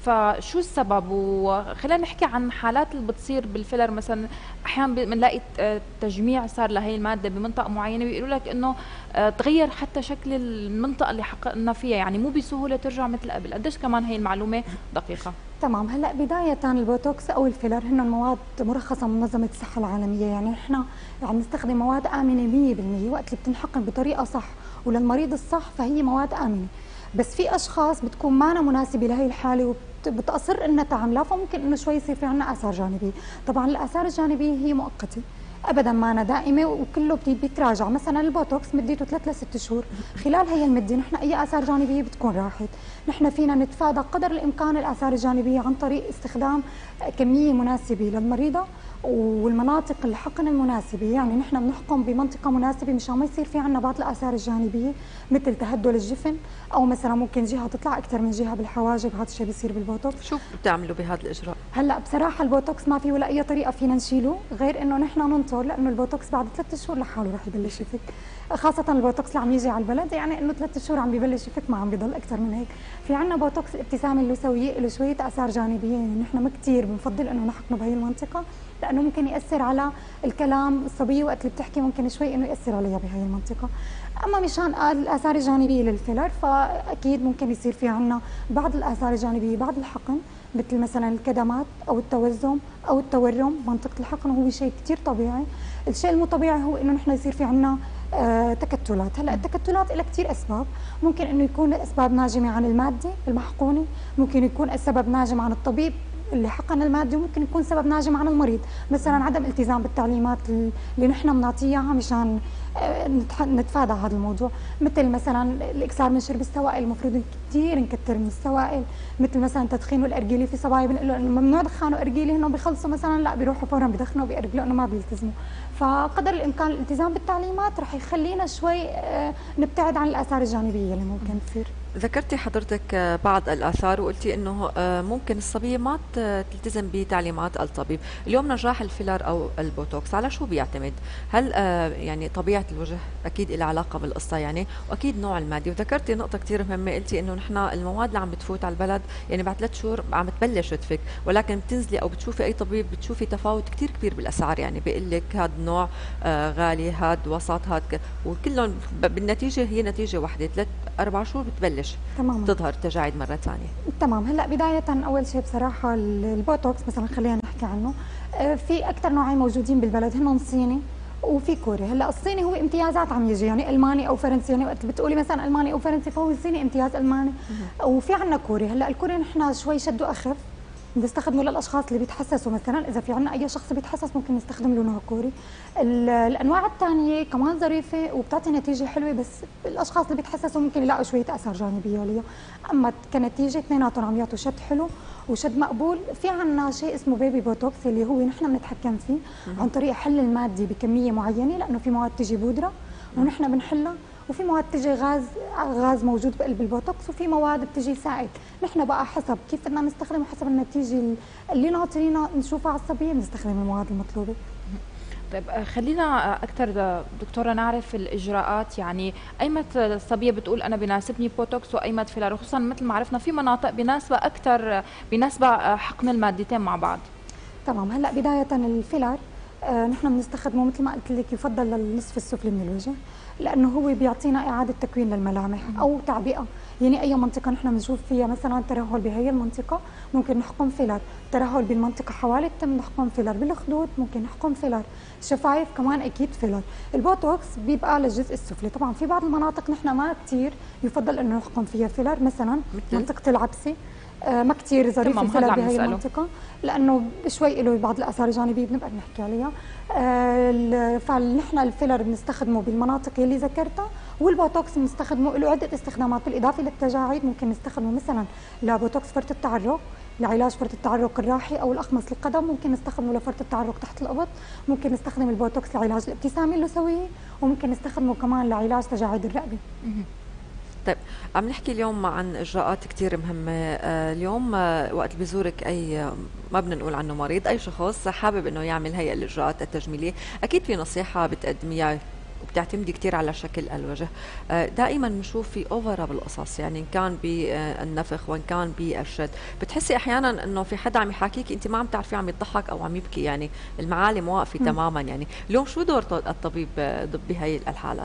فشو السبب؟ وخلينا نحكي عن حالات اللي بتصير بالفيلر. مثلا احيانا بنلاقي تجميع صار لهي الماده بمنطقه معينه، بيقولوا لك انه تغير حتى شكل المنطقه اللي حققنا فيها، يعني مو بسهوله ترجع مثل قبل. قديش كمان هي المعلومه دقيقه؟ تمام. هلا بدايه البوتوكس او الفيلر هن مواد مرخصه من منظمه الصحه العالميه، يعني نحن عم نستخدم مواد امنه 100%. وقت اللي بتنحقن بطريقه صح وللمريض الصح فهي مواد امنه. بس في اشخاص بتكون ما مناسبه لهي الحاله وبتأصر انها تعملها، فممكن انه شوي يصير في عندنا اثار جانبيه. طبعا الاثار الجانبيه هي مؤقته ابدا ما دائمه، وكله بيتراجع. مثلا البوتوكس مدته 3 ل 6 شهور، خلال هي المده نحن اي اثار جانبيه بتكون راحت. نحن فينا نتفادى قدر الامكان الاثار الجانبيه عن طريق استخدام كميه مناسبه للمريضه والمناطق الحقن المناسبه. يعني نحن بنحكم بمنطقه مناسبه مشان ما يصير في عندنا بعض الاثار الجانبيه مثل تهدل الجفن، او مثلا ممكن جهه تطلع اكثر من جهه بالحواجب. هذا الشيء بيصير بالبوتوكس. شو بتعملوا بهذا الاجراء؟ هلا بصراحه البوتوكس ما في ولا اي طريقه فينا نشيله غير انه نحن ننطر، لانه البوتوكس بعد 3 شهور لحاله رح يبلش يفك. خاصه البوتوكس اللي عم يجي على البلد، يعني انه 3 شهور عم ببلش يفك، ما عم بيضل اكثر من هيك. في عندنا بوتوكس الابتسامه اللثويه له شويه اثار جانبيه، يعني نحن ما كثير بنفضل انه نحقنه بهي المنطقه، لانه ممكن ياثر على الكلام. الصبيه وقت اللي بتحكي ممكن شوي انه ياثر عليها بهي المنطقه. اما مشان الاثار الجانبيه للفيلر فاكيد ممكن يصير في عندنا بعض الاثار الجانبيه بعد الحقن، مثل مثلا الكدمات او التوزم او التورم منطقه الحقن، وهو شيء كثير طبيعي. الشيء المو طبيعي هو انه نحن يصير في عندنا تكتلات. هلا التكتلات لها كثير اسباب، ممكن انه يكون الاسباب ناجمه عن الماده المحقونه، ممكن يكون السبب ناجم عن الطبيب اللي حقن الماده، وممكن يكون سبب ناجم عن المريض، مثلا عدم التزام بالتعليمات اللي نحن بنعطيها اياها مشان نتفادى هذا الموضوع. مثل مثلا الاكثار من شرب السوائل، المفروض كثير نكثر من السوائل. مثل مثلا التدخين والارجيله، في صبايا بنقول له انه ممنوع دخان وارجيله، هن بيخلصوا مثلا لا بيروحوا فورا بدخنوا وبيرجلوا انه ما بيلتزموا. فقدر الامكان الالتزام بالتعليمات رح يخلينا شوي نبتعد عن الاثار الجانبيه اللي ممكن تصير. ذكرتي حضرتك بعض الآثار وقلتي أنه ممكن الصبية ما تلتزم بتعليمات الطبيب. اليوم نجاح الفيلر أو البوتوكس على شو بيعتمد؟ هل يعني طبيعة الوجه أكيد لها علاقة بالقصة يعني، وأكيد نوع المادة. وذكرتي نقطة كتير مهمة، قلتي أنه نحن المواد اللي عم بتفوت على البلد يعني بعد 3 شهور عم تبلش تفك، ولكن بتنزلي أو بتشوفي أي طبيب بتشوفي تفاوت كتير كبير بالأسعار، يعني بيقول لك هذا النوع غالي، هذا وسط، هذا، وكلهم بالنتيجة هي نتيجة واحدة، 3-4 شهور بتبلش تماما تظهر تجاعيد مرة ثانية. تمام. هلا بداية أول شيء بصراحة البوتوكس مثلا خلينا نحكي عنه، في أكثر نوعين موجودين بالبلد، هن صيني وفي كوري. هلا الصيني هو امتيازات عم يجي، يعني الماني او فرنسي، يعني وقت بتقولي مثلا الماني او فرنسي فهو الصيني امتياز الماني. وفي عندنا كوري. هلا الكوري نحن شوي شده اخف، بنستخدمه للاشخاص اللي بيتحسسوا. مثلا اذا في عندنا اي شخص بيتحسس ممكن نستخدم له نوع كوري. الانواع الثانيه كمان ظريفه وبتعطي نتيجه حلوه، بس الاشخاص اللي بيتحسسوا ممكن يلاقوا شويه اثار جانبيه عليها. اما كنتيجه اثنيناتهم عم يعطوا شد حلو وشد مقبول. في عندنا شيء اسمه بيبي بوتوكس اللي هو نحن بنتحكم فيه عن طريق حل الماده بكميه معينه، لانه في مواد تجي بودره ونحن بنحلها، وفي مواد تجي غاز موجود بقلب البوتوكس، وفي مواد بتجي سائل. نحن بقى حسب كيف بدنا نستخدم وحسب النتيجه اللي ناطرينها نشوفها على الصبيه بنستخدم المواد المطلوبه. طيب خلينا اكثر دكتوره نعرف الاجراءات، يعني ايمت الصبيه بتقول انا بيناسبني بوتوكس وايمت فيلر، خصوصا مثل ما عرفنا في مناطق بيناسبها اكثر بيناسبها حقن المادتين مع بعض. تمام. هلا بدايه الفيلر نحن بنستخدمه مثل ما قلت لك يفضل للنصف السفلي من الوجه، لانه هو بيعطينا اعاده تكوين للملامح او تعبئه. يعني اي منطقه نحن بنشوف فيها مثلا ترهل بهي المنطقه ممكن نحقن فيلر، ترهل بالمنطقه حوالي التم نحقن فيلر، بالخدود ممكن نحقن فيلر، شفايف كمان اكيد فيلر. البوتوكس بيبقى للجزء السفلي. طبعا في بعض المناطق نحن ما كثير يفضل انه نحقن فيها فيلر، مثلا منطقه العبسه ما كثير ظريف الفيلر بهي المنطقه، لانه شوي له بعض الاثار الجانبيه بنبقى نحكي عليها. فنحن الفيلر بنستخدمه بالمناطق اللي ذكرتها، والبوتوكس بنستخدمه له عده استخدامات بالاضافه للتجاعيد. ممكن نستخدمه مثلا لبوتوكس فرط التعرق، لعلاج فرط التعرق الراحي او الاخمص القدم، ممكن نستخدمه لفرط التعرق تحت الابط، ممكن نستخدم البوتوكس لعلاج الابتسامه اللثويه، وممكن نستخدمه كمان لعلاج تجاعيد الرقبه. طيب عم نحكي اليوم عن اجراءات كثير مهمه. اليوم وقت بيزورك اي ما بدنا نقول عنه مريض، اي شخص حابب انه يعمل هي الاجراءات التجميليه، اكيد في نصيحه بتقدميها وبتعتمدي كثير على شكل الوجه. دائما بنشوف في اوفرا بالقصص، يعني ان كان بالنفخ وان كان بالشد، بتحسي احيانا انه في حدا عم يحاكيك انت ما عم تعرفي عم يضحك او عم يبكي، يعني المعالم واقفه تماما. يعني اليوم شو دور الطبيب بهي الحالات؟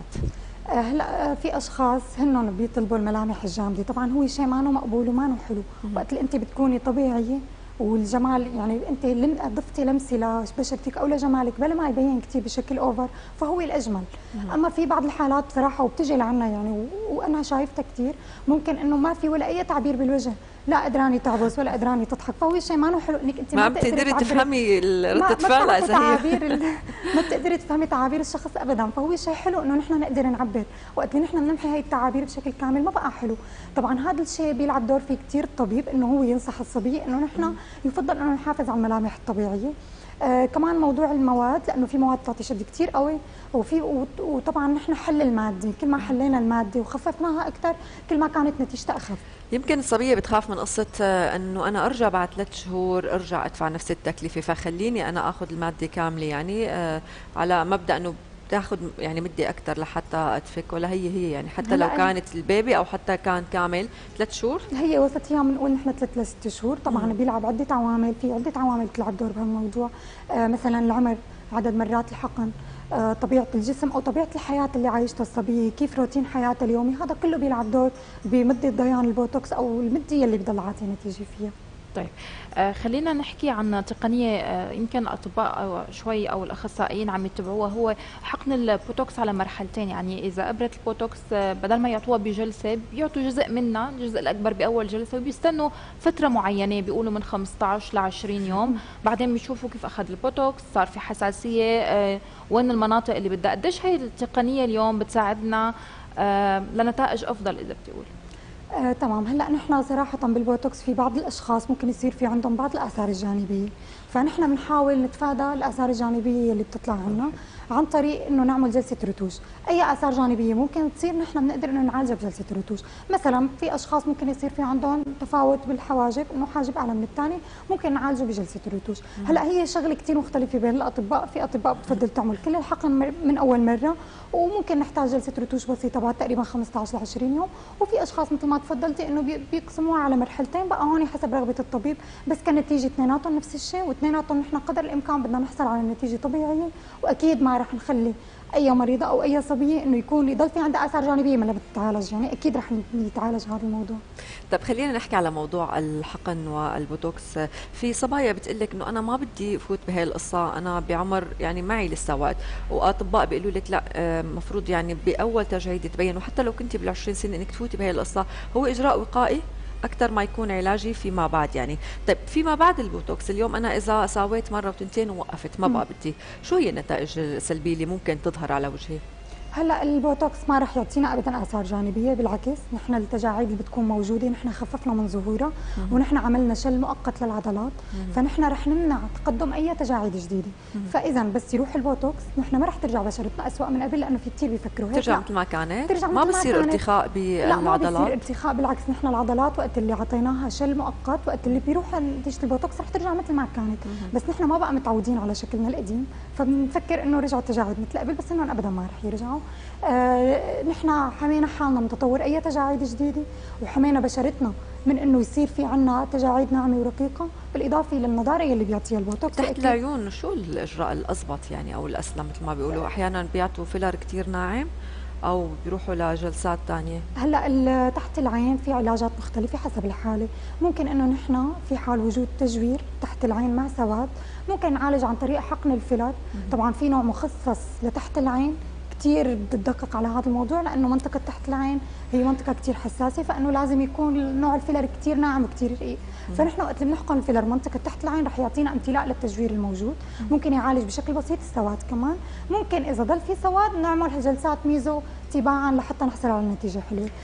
هلا في اشخاص هن بيطلبوا الملامح الجامده، طبعا هو شيء ما مقبول وما حلو. وقت اللي انت بتكوني طبيعيه والجمال، يعني انت ضفتي لمسه لبشرتك او لجمالك بلا ما يبين كثير بشكل اوفر، فهو الاجمل. اما في بعض الحالات صراحه وبتجي لعنا يعني وانا شايفتها كثير، ممكن انه ما في ولا اي تعبير بالوجه، لا قدراني تعبس ولا قدراني تضحك، فهو شيء ما حلو انك انت ما بتقدري تفهمي ردة فعلها اذا هي ما بتقدري تفهمي تعابير الشخص ابدا. فهو شيء حلو انه نحن نقدر نعبر، وقت اللي نحن بنمحي هي التعابير بشكل كامل ما بقى حلو. طبعا هذا الشيء بيلعب دور فيه كثير الطبيب، انه هو ينصح الصبي انه نحن يفضل انه نحافظ على الملامح الطبيعيه. كمان موضوع المواد، لانه في مواد بتعطي شد كثير قوي، وطبعا نحن حل الماده، كل ما حلينا الماده وخففناها اكثر كل ما كانت نتيجتها اخف. يمكن الصبيه بتخاف من قصه انه انا ارجع بعد 3 شهور ارجع ادفع نفس التكلفه، فخليني انا اخذ الماده كامله، يعني على مبدا انه بتاخذ يعني مدة أكثر لحتى أتفك، ولا هي يعني حتى لو كانت البيبي أو حتى كان كامل 3 شهور؟ هي وسطيها بنقول نحن 3 ل 6 شهور. طبعا بيلعب عدة عوامل، في عدة عوامل بتلعب دور بهالموضوع. مثلا العمر، عدد مرات الحقن، طبيعة الجسم أو طبيعة الحياة اللي عايشتها الصبية، كيف روتين حياتها اليومي، هذا كله بيلعب دور بمدة ضيان البوتوكس أو المدة اللي بضل عاطي نتيجة فيها. طيب خلينا نحكي عن تقنية يمكن الأطباء شوي أو الأخصائيين عم يتبعوها، هو حقن البوتوكس على مرحلتين. يعني إذا إبرة البوتوكس بدل ما يعطوها بجلسة بيعطوا جزء منها، الجزء الأكبر بأول جلسة، وبيستنوا فترة معينة، بيقولوا من 15 ل 20 يوم، بعدين بيشوفوا كيف أخذ البوتوكس، صار في حساسية، وين المناطق اللي بدها. قديش هي التقنية اليوم بتساعدنا لنتائج أفضل إذا بتقول؟ تمام. هلا نحن صراحه بالبوتوكس في بعض الاشخاص ممكن يصير في عندهم بعض الاثار الجانبيه، فنحن بنحاول نتفادى الاثار الجانبيه اللي بتطلع عنا عن طريق انه نعمل جلسه رتوش. اي اثار جانبيه ممكن تصير نحن بنقدر انه نعالجها بجلسه رتوش. مثلا في اشخاص ممكن يصير في عندهم تفاوت بالحواجب، انه حاجب اعلى من الثاني، ممكن نعالجه بجلسه رتوش. هلا هي شغله كثير مختلفه بين الاطباء، في اطباء بتفضل تعمل كل الحقن من اول مره، وممكن نحتاج جلسه رتوش بسيطه بعد تقريبا 15 ل 20 يوم، وفي اشخاص مثل ما تفضلتي انه بيقسموها على مرحلتين، بقى هون حسب رغبه الطبيب، بس كنتيجه اثنيناتهم نفس الشيء، واثنيناتهم نحن قدر الامكان بدنا نحصل على نتيجه طبيعيه، واكيد ما رح نخلي اي مريضه او اي صبيه انه يكون يضل في عندها اثار جانبيه ما بتتعالج، يعني اكيد رح يتعالج هذا الموضوع. طيب خلينا نحكي على موضوع الحقن والبوتوكس. في صبايا بتقول لك انه انا ما بدي فوت بهي القصه، انا بعمر يعني معي لسه وقت، واطباء بيقولوا لك لا المفروض يعني باول تجاعيد تبين، وحتى لو كنتي بال20 سنه انك تفوتي بهي القصه، هو اجراء وقائي اكثر ما يكون علاجي فيما بعد. يعني طيب فيما بعد البوتوكس، اليوم انا اذا ساويت مره وتنتين ووقفت ما بقى بدي، شو هي النتائج السلبيه اللي ممكن تظهر على وجهي؟ هلا البوتوكس ما رح يعطينا ابدا اثار جانبيه، بالعكس نحن التجاعيد اللي بتكون موجوده نحن خففنا من ظهورها، ونحن عملنا شل مؤقت للعضلات، فنحن رح نمنع تقدم اي تجاعيد جديده. فاذا بس يروح البوتوكس نحن ما رح ترجع بشرتنا اسوء من قبل، لانه في كثير بيفكروا هيك، ترجع مثل ما كانت، ترجع ما بصير ارتخاء بالعضلات. لا ما بصير ارتخاء، بالعكس نحن العضلات وقت اللي عطيناها شل مؤقت، وقت اللي بيروح نتيجه البوتوكس رح ترجع مثل ما كانت، بس نحن ما بقى متعودين على شكلنا القديم، فبنفكر انه رجعوا التجاعيد مثل قبل، بس انهم ابدا ما رح يرجعوا. نحن حمينا حالنا من تطور اي تجاعيد جديده، وحمينا بشرتنا من انه يصير في عنا تجاعيد ناعمه ورقيقه، بالاضافه للنضاره اللي بيعطيها البوتوكس. تحت العيون شو الاجراء الاضبط يعني او الاسلم مثل ما بيقولوا؟ احيانا بيعطوا فيلر كثير ناعم او بيروحوا لجلسات ثانيه. هلا تحت العين في علاجات مختلفه حسب الحاله، ممكن انه نحن في حال وجود تجوير تحت العين مع سواد ممكن نعالج عن طريق حقن الفيلر. طبعا في نوع مخصص لتحت العين كثير بتدقق على هذا الموضوع، لانه منطقه تحت العين هي منطقه كثير حساسه، فانه لازم يكون نوع الفيلر كثير ناعم وكثير رقيق. فنحن وقت اللي بنحقن الفيلر منطقه تحت العين رح يعطينا امتلاء للتجوير الموجود، ممكن يعالج بشكل بسيط السواد كمان، ممكن اذا ضل في سواد نعمل جلسات ميزو تباعا لحتى نحصل على نتيجه حلوه.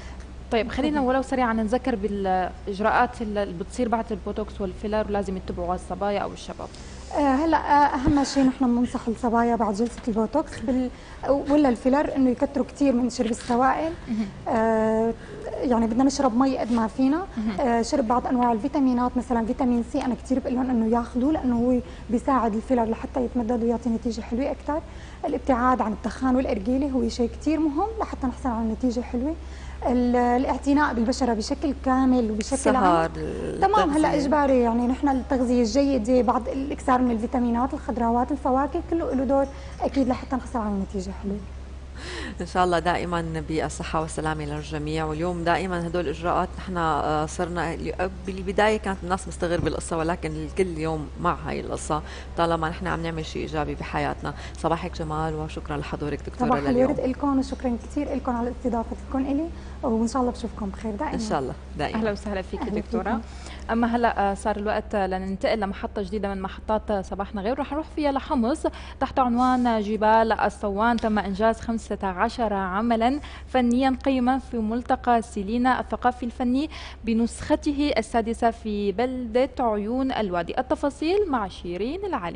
طيب خلينا ولو سريعا نذكر بالاجراءات اللي بتصير بعد البوتوكس والفيلر ولازم يتبعوها الصبايا او الشباب. هلا اهم شيء نحن بننصح الصبايا بعد جلسه البوتوكس ولا الفيلر انه يكتروا كثير من شرب السوائل. يعني بدنا نشرب مي قد ما فينا. شرب بعض انواع الفيتامينات، مثلا فيتامين سي انا كثير بقول لهم انه ياخذوه لانه هو بيساعد الفيلر لحتى يتمدد ويعطي نتيجه حلوه اكثر. الابتعاد عن الدخان والارجيله هو شيء كثير مهم لحتى نحصل على نتيجه حلوه. الاعتناء بالبشره بشكل كامل وبشكل عام تمام. هلا اجباري يعني نحن التغذيه الجيده، بعض الاكثار من الفيتامينات، الخضروات، الفواكه، كله له دور اكيد لحتى نحصل على نتيجه حلوه. ان شاء الله دائما بالصحه والسلامه للجميع. واليوم دائما هدول الاجراءات نحن صرنا بالبدايه كانت الناس مستغربه بالقصه، ولكن الكل اليوم مع هاي القصه طالما نحن عم نعمل شيء ايجابي بحياتنا. صباحك جمال وشكرا لحضورك دكتوره صباح لليوم. الورد لكم وشكرا كثير لكم على استضافتكم الي، وان شاء الله بشوفكم بخير دائما. ان شاء الله دائما. اهلا وسهلا فيك دكتوره. اما هلا صار الوقت لننتقل لمحطه جديده من محطات صباحنا غير، رح نروح فيها لحمص تحت عنوان جبال الصوان. تم انجاز 15 عملا فنيا قيما في ملتقى سيلينا الثقافي الفني بنسخته السادسه في بلده عيون الوادي. التفاصيل مع شيرين العلي.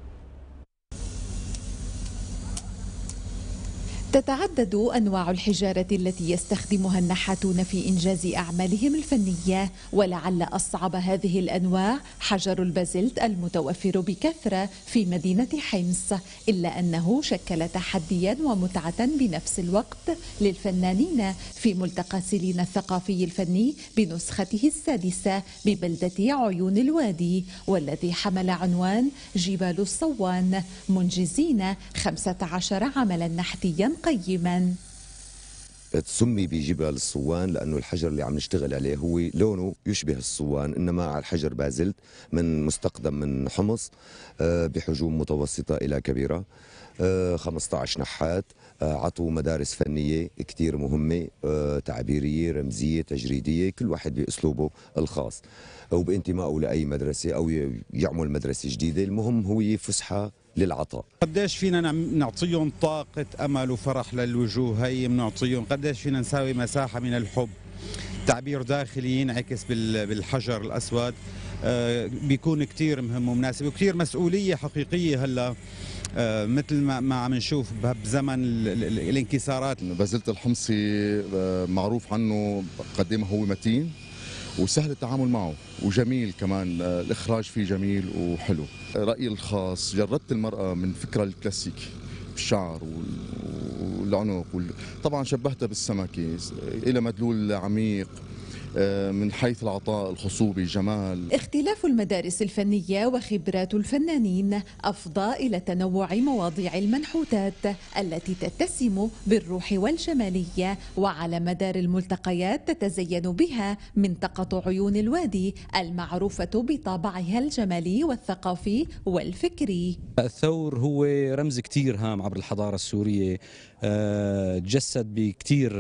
تتعدد أنواع الحجارة التي يستخدمها النحاتون في إنجاز أعمالهم الفنية، ولعل أصعب هذه الأنواع حجر البازلت المتوفر بكثرة في مدينة حمص، إلا أنه شكل تحديا ومتعة بنفس الوقت للفنانين في ملتقى سيلينا الثقافي الفني بنسخته السادسة ببلدة عيون الوادي، والذي حمل عنوان جبال الصوان، منجزين 15 عملا نحتيا قيما. تسمي بجبال الصوان لأنه الحجر اللي عم نشتغل عليه هو لونه يشبه الصوان، إنما على الحجر بازلت من مستقدم من حمص بحجوم متوسطة إلى كبيرة. 15 نحات عطوا مدارس فنية كتير مهمة، تعبيرية، رمزية، تجريدية، كل واحد بأسلوبه الخاص وبانتمائه لأي مدرسة أو يعمل مدرسة جديدة. المهم هو فسحة للعطاء. قديش فينا نعطيهم طاقة أمل وفرح للوجوه هي بنعطيهم، قديش فينا نساوي مساحة من الحب، تعبير داخلي ينعكس بالحجر الأسود، بيكون كتير مهم ومناسب وكتير مسؤولية حقيقية. هلا مثل ما عم نشوف بزمن الانكسارات. بازلت الحمصي معروف عنه قد ما هو متين وسهل التعامل معه وجميل كمان، الإخراج فيه جميل وحلو. رأيي الخاص جردت المرأة من فكرة الكلاسيكي، الشعر والعنق طبعا شبهتها بالسمكة إلى مدلول عميق من حيث العطاء، الخصوبة، الجمال. اختلاف المدارس الفنية وخبرات الفنانين أفضى إلى تنوع مواضيع المنحوتات التي تتسم بالروح والجمالية، وعلى مدار الملتقيات تتزين بها منطقة عيون الوادي المعروفة بطابعها الجمالي والثقافي والفكري. الثور هو رمز كتير هام عبر الحضارة السورية، تجسد بكتير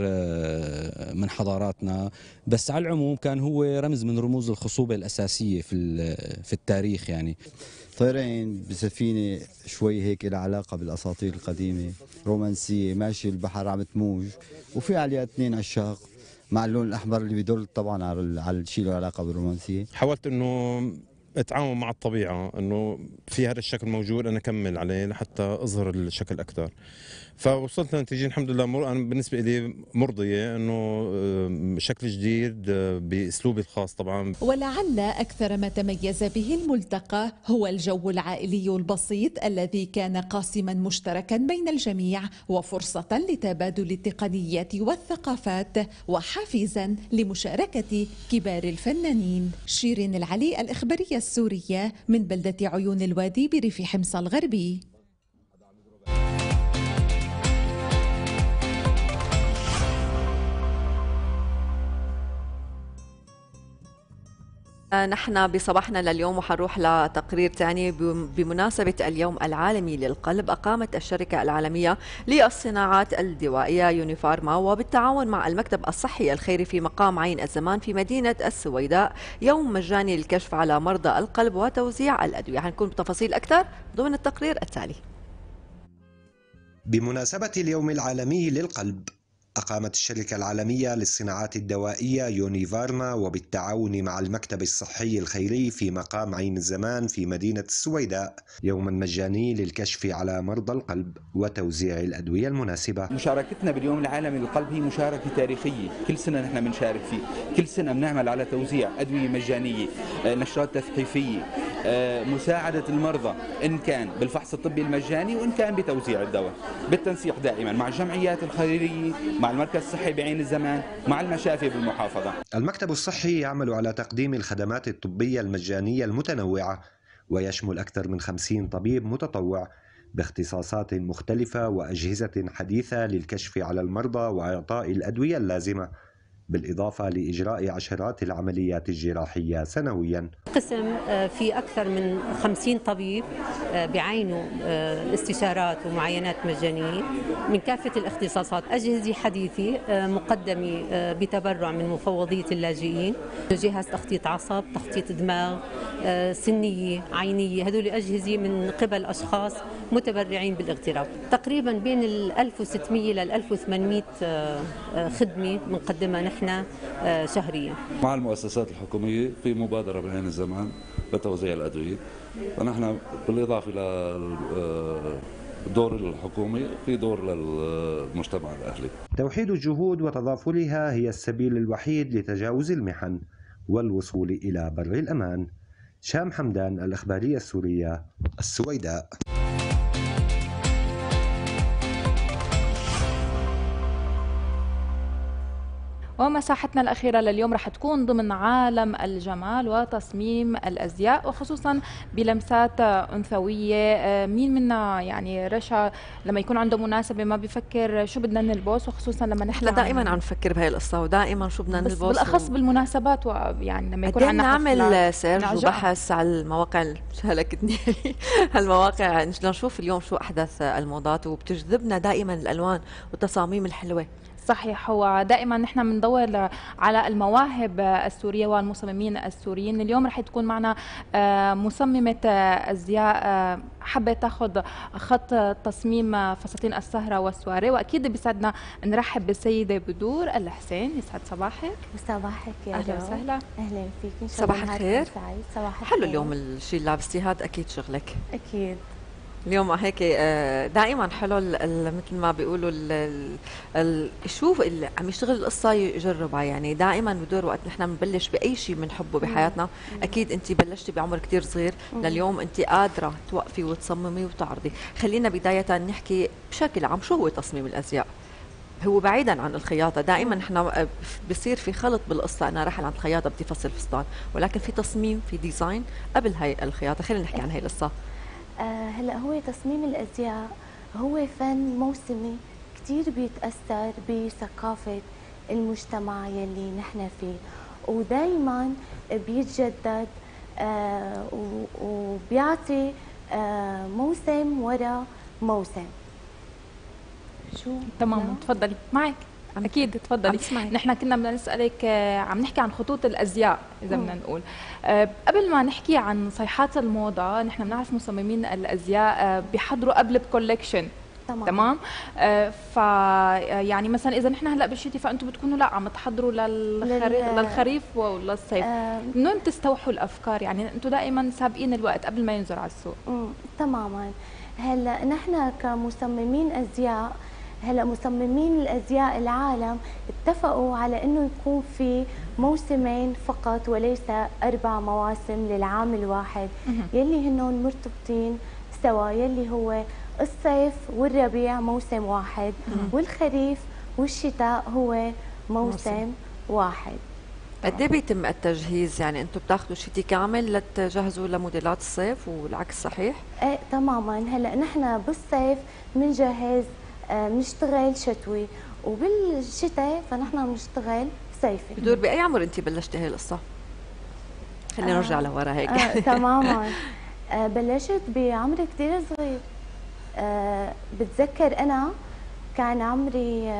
من حضاراتنا، بس على العموم كان هو رمز من رموز الخصوبة الأساسية في التاريخ. يعني طيرين بسفينة شوي هيك لها علاقة بالأساطير القديمة، رومانسية، ماشي البحر عم تموج وفي عليها 2 عشاق مع اللون الأحمر اللي بيدل طبعا على الشيء له علاقة بالرومانسية. حاولت إنه اتعامل مع الطبيعة، انه في هذا الشكل موجود انا اكمل عليه لحتى اظهر الشكل اكثر، فوصلت لنتيجة الحمد لله انا بالنسبة لي مرضية، انه شكل جديد باسلوبي الخاص طبعا. ولعل اكثر ما تميز به الملتقى هو الجو العائلي البسيط الذي كان قاسما مشتركا بين الجميع، وفرصة لتبادل التقنيات والثقافات، وحافزا لمشاركة كبار الفنانين. شيرين العلي، الإخبارية السورية من بلدة عيون الوادي بريف حمص الغربي. نحن بصباحنا لليوم وحنروح لتقرير ثاني بمناسبة اليوم العالمي للقلب. أقامت الشركة العالمية للصناعات الدوائية يونيفارما وبالتعاون مع المكتب الصحي الخيري في مقام عين الزمان في مدينة السويداء يوم مجاني للكشف على مرضى القلب وتوزيع الأدوية. حنكون بتفاصيل أكثر ضمن التقرير التالي. بمناسبة اليوم العالمي للقلب، أقامت الشركة العالمية للصناعات الدوائية يونيفارما وبالتعاون مع المكتب الصحي الخيري في مقام عين الزمان في مدينة السويداء يوما مجاني للكشف على مرضى القلب وتوزيع الأدوية المناسبة. مشاركتنا باليوم العالمي للقلب هي مشاركة تاريخية، كل سنة نحن بنشارك فيه، كل سنة بنعمل على توزيع أدوية مجانية، نشرات تثقيفية، مساعدة المرضى إن كان بالفحص الطبي المجاني وإن كان بتوزيع الدواء، بالتنسيق دائما مع الجمعيات الخيرية، مع المركز الصحي بعين الزمان، مع المشافي بالمحافظة. المكتب الصحي يعمل على تقديم الخدمات الطبية المجانية المتنوعة ويشمل أكثر من 50 طبيب متطوع باختصاصات مختلفة وأجهزة حديثة للكشف على المرضى وإعطاء الأدوية اللازمة، بالإضافة لإجراء عشرات العمليات الجراحية سنويا. قسم في أكثر من 50 طبيب بيعينوا استشارات ومعاينات مجانية من كافة الاختصاصات، أجهزة حديثة مقدمة بتبرع من مفوضية اللاجئين، جهاز تخطيط عصب، تخطيط دماغ، سنية، عينية، هذول أجهزة من قبل أشخاص متبرعين بالاغتراب. تقريبا بين 1600 ل 1800 خدمة بنقدمها نحن شهريا. مع المؤسسات الحكومية في مبادرة بعين الزمان لتوزيع الأدوية، ونحن بالإضافة للدور الحكومي في دور للمجتمع الأهلي. توحيد الجهود وتضافرها هي السبيل الوحيد لتجاوز المحن والوصول إلى بر الأمان. شام حمدان، الإخبارية السورية، السويداء. ومساحتنا الأخيرة لليوم رح تكون ضمن عالم الجمال وتصميم الأزياء، وخصوصا بلمسات أنثوية. مين منا يعني رشا لما يكون عنده مناسبة ما بيفكر شو بدنا نلبس، وخصوصا لما نحن دائما عم نفكر بهي القصة، ودائما شو بدنا نلبس، بالأخص بالمناسبات. يعني لما يكون عندنا نعمل سيرش وبحث على المواقع هلكتني المواقع نشوف اليوم شو أحدث الموضات، وبتجذبنا دائما الألوان والتصاميم الحلوة. صحيح، هو دائما نحن بندور على المواهب السورية والمصممين السوريين. اليوم رح تكون معنا مصممة أزياء حبت تاخذ خط تصميم فساتين السهرة والسواري، وأكيد بيسعدنا نرحب بالسيدة بدور الحسين. يسعد صباحك. صباحك يا أهلا وسهلا. أهلا فيك. إن شاء صباح الخير. صباح حلو اليوم الشيء اللي لابستيه هذا، أكيد شغلك. أكيد اليوم هيك دائما حلو مثل ما بيقولوا شوف اللي عم يشتغل القصه يجربها. يعني دائما بدور وقت نحن بنبلش باي شيء بنحبه بحياتنا، اكيد انت بلشتي بعمر كثير صغير، لليوم انت قادره توقفي وتصممي وتعرضي. خلينا بدايه نحكي بشكل عام شو هو تصميم الازياء. هو بعيدا عن الخياطه، دائما نحن بصير في خلط بالقصه، انا راح عند الخياطه بدي فصل فستان، ولكن في تصميم، في ديزاين قبل هاي الخياطه. خلينا نحكي عن هاي القصه. هلا هو تصميم الازياء هو فن موسمي كثير بيتاثر بثقافه المجتمع يلي نحن فيه، ودائما بيتجدد وبيعطي موسم ورا موسم. شو تمام، تفضلي معك. اكيد تفضلي. نحن كنا بدنا نسالك، عم نحكي عن خطوط الازياء اذا بدنا نقول. قبل ما نحكي عن صيحات الموضه، نحن بنعرف مصممين الازياء بيحضروا قبل بكولكشن. تمام. يعني مثلا اذا نحن هلا بالشتي فانتم بتكونوا لا عم تحضروا للخريف وللصيف. من وين تستوحوا الافكار؟ يعني انتم دائما سابقين الوقت قبل ما ينزل على السوق. تماما. هلا نحن كمصممين ازياء، هلا مصممين الازياء العالم اتفقوا على انه يكون في موسمين فقط وليس 4 مواسم للعام الواحد، يلي هنن مرتبطين سوا، يلي هو الصيف والربيع موسم واحد، والخريف والشتاء هو موسم واحد. قد ايه بيتم التجهيز؟ يعني انتم بتاخذوا شتي كامل لتجهزوا لموديلات الصيف والعكس صحيح؟ ايه تماما. هلا نحن بالصيف بنجهز بنشتغل شتوي، وبالشتاء فنحن بنشتغل صيفي. بدور باي عمر انت بلشتي هي القصه؟ خلينا نرجع لورا هيك. تماما. بلشت بعمر كثير صغير. بتذكر انا كان عمري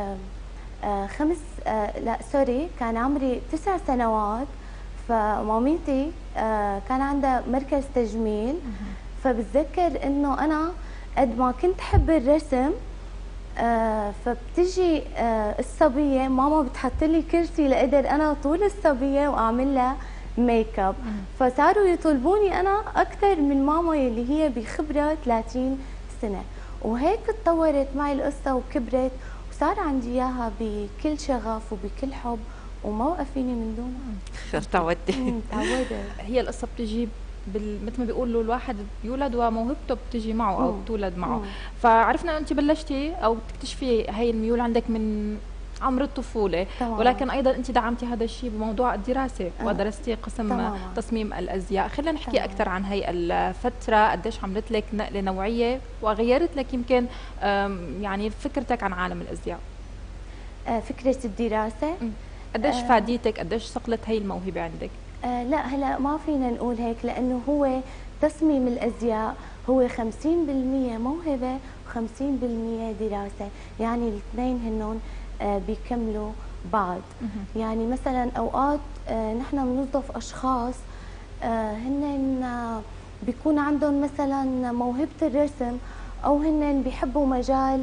كان عمري 9 سنوات، فمامتي كان عندها مركز تجميل، فبتذكر انه انا قد ما كنت حب الرسم فبتجي الصبيه ماما بتحط لي كرسي لاقدر انا طول الصبيه واعمل لها ميك اب، فصاروا يطلبوني انا اكثر من ماما يلي هي بخبره 30 سنه، وهيك تطورت معي القصه وكبرت وصار عندي اياها بكل شغف وبكل حب وما وقفيني من دونها. تعودتي. تعودت. هي القصه بتجي مثل ما بيقولوا الواحد بيولد وموهبته بتجي معه او بتولد معه. فعرفنا انت بلشتي او بتكتشفي هي الميول عندك من عمر الطفوله، ولكن ايضا انت دعمتي هذا الشيء بموضوع الدراسه ودرستي قسم تصميم الازياء. خلينا نحكي اكثر عن هي الفتره، قديش عملت لك نقله نوعيه وغيرت لك يمكن يعني فكرتك عن عالم الازياء. فكره الدراسه قديش فاديتك، قديش صقلت هي الموهبه عندك؟ لا هلا ما فينا نقول هيك، لانه هو تصميم الازياء هو 50% موهبه و50% دراسه، يعني الاثنين هنن بيكملوا بعض. يعني مثلا اوقات نحن بنوظف اشخاص هن بيكون عندهم مثلا موهبه الرسم او هن بيحبوا مجال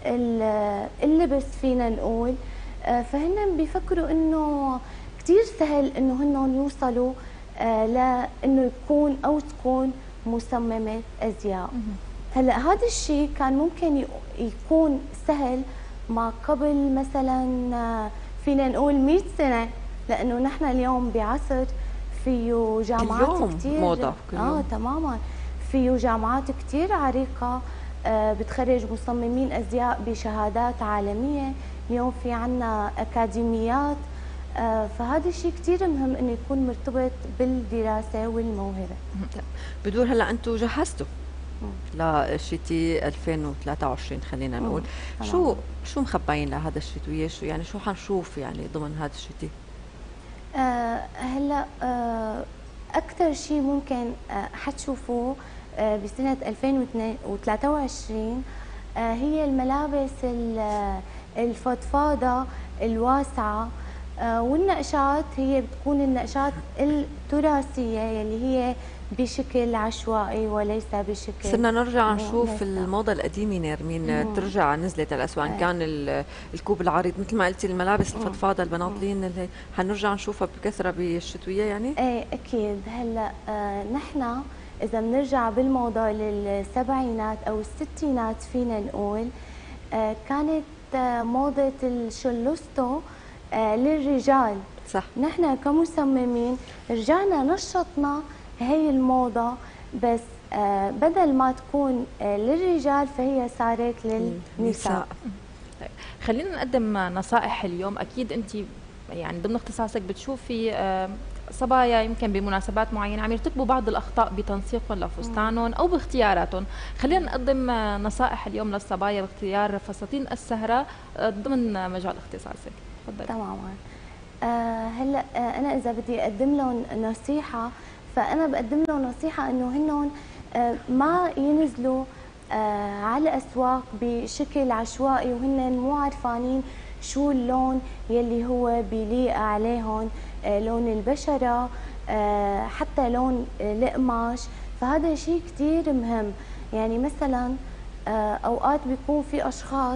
اللبس فينا نقول، فهن بيفكروا انه كثير سهل انه هن يوصلوا لانه يكون او تكون مصممه ازياء. هلا هذا الشيء كان ممكن يكون سهل ما قبل مثلا فينا نقول 100 سنه، لانه نحن اليوم بعصر فيه جامعات كثير موضه تماما، فيه جامعات كثير عريقه بتخرج مصممين ازياء بشهادات عالميه، اليوم في عنا اكاديميات، فهذا الشيء كثير مهم انه يكون مرتبط بالدراسه والموهبه. بدور هلا انتم جهزتوا لشتي 2023 خلينا نقول، شو مخباين لهذا الشتويه؟ شو يعني شو حنشوف يعني ضمن هذا الشتي؟ هلا اكثر شيء ممكن حتشوفوه بسنه 2023 هي الملابس الفضفاضه الواسعه، والنقشات هي بتكون النقشات التراثيه يلي هي بشكل عشوائي وليس بشكل. صرنا نرجع نشوف الموضه القديمه نيرمين ترجع نزلت على الاسواق، كان الكوب العريض مثل ما قلتي، الملابس الفضفاضه البناطيل اللي حنرجع نشوفها بكثره بالشتويه يعني؟ ايه اكيد. هلا نحن اذا بنرجع بالموضه للسبعينات او الستينات فينا نقول كانت موضه الشلوستو للرجال. صح. نحن كمصممين رجعنا نشطنا هي الموضة، بس بدل ما تكون للرجال فهي صارت للنساء. خلينا نقدم نصائح اليوم. أكيد أنت يعني ضمن اختصاصك بتشوفي صبايا يمكن بمناسبات معينة عم يرتكبوا بعض الأخطاء بتنسيقهم لفستانهم أو باختياراتهم. خلينا نقدم نصائح اليوم للصبايا باختيار فساتين السهرة ضمن مجال اختصاصك. تفضلي. تماما. هلا أنا إذا بدي أقدم لهم نصيحة، فأنا بقدم لهم نصيحة إنه هن ما ينزلوا على الأسواق بشكل عشوائي وهن مو عارفانين شو اللون يلي هو بيليق عليهم، لون البشرة، حتى لون القماش، فهذا شيء كثير مهم. يعني مثلا أوقات بيكون في أشخاص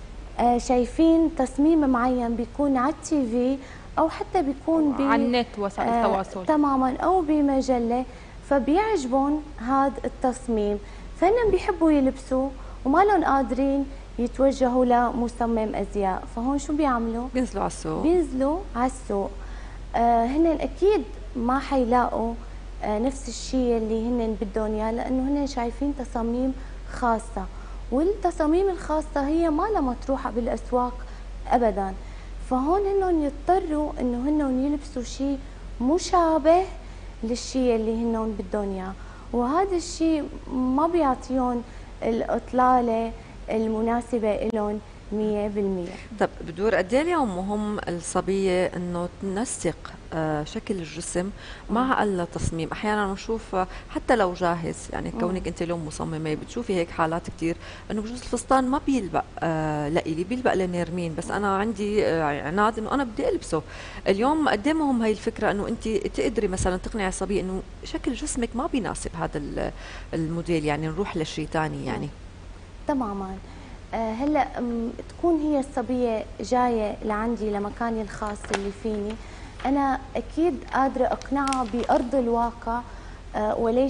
شايفين تصميم معين بيكون على التي في أو حتى بيكون على النت وسائل التواصل تماما أو بمجلة، فبيعجبهم هذا التصميم، فهن بيحبوا يلبسوا وما لهم قادرين يتوجهوا لمصمم أزياء، فهون شو بيعملوا؟ بينزلوا على السوق. بينزلوا على السوق. هن أكيد ما حيلاقوا نفس الشيء اللي هن بدهم إياه، لأنه هن شايفين تصاميم خاصة، والتصاميم الخاصة هي ما لها مطروحة بالأسواق أبدا، فهون هن يضطروا إنه هن يلبسوا شيء مشابه للشيء اللي هن بدهم إياه، وهذا الشيء ما بيعطيهم الإطلالة المناسبة لهم 100%. طب بدور قد ايه اليوم مهم الصبيه انه تنسق شكل الجسم مع التصميم؟ احيانا بنشوف حتى لو جاهز، يعني كونك انت اليوم مصممه بتشوفي هيك حالات كثير انه بجوز الفستان ما بيلبق لإلي، بيلبق لنيرمين، بس انا عندي عناد انه انا بدي البسه. اليوم قد ايه مهم هي الفكره انه انت تقدري مثلا تقنعي الصبيه انه شكل جسمك ما بيناسب هذا الموديل، يعني نروح لشيء ثاني يعني. تماما. هلا تكون هي الصبيه جايه لعندي لمكاني الخاص اللي فيني، انا اكيد قادره اقنعها بارض الواقع وليس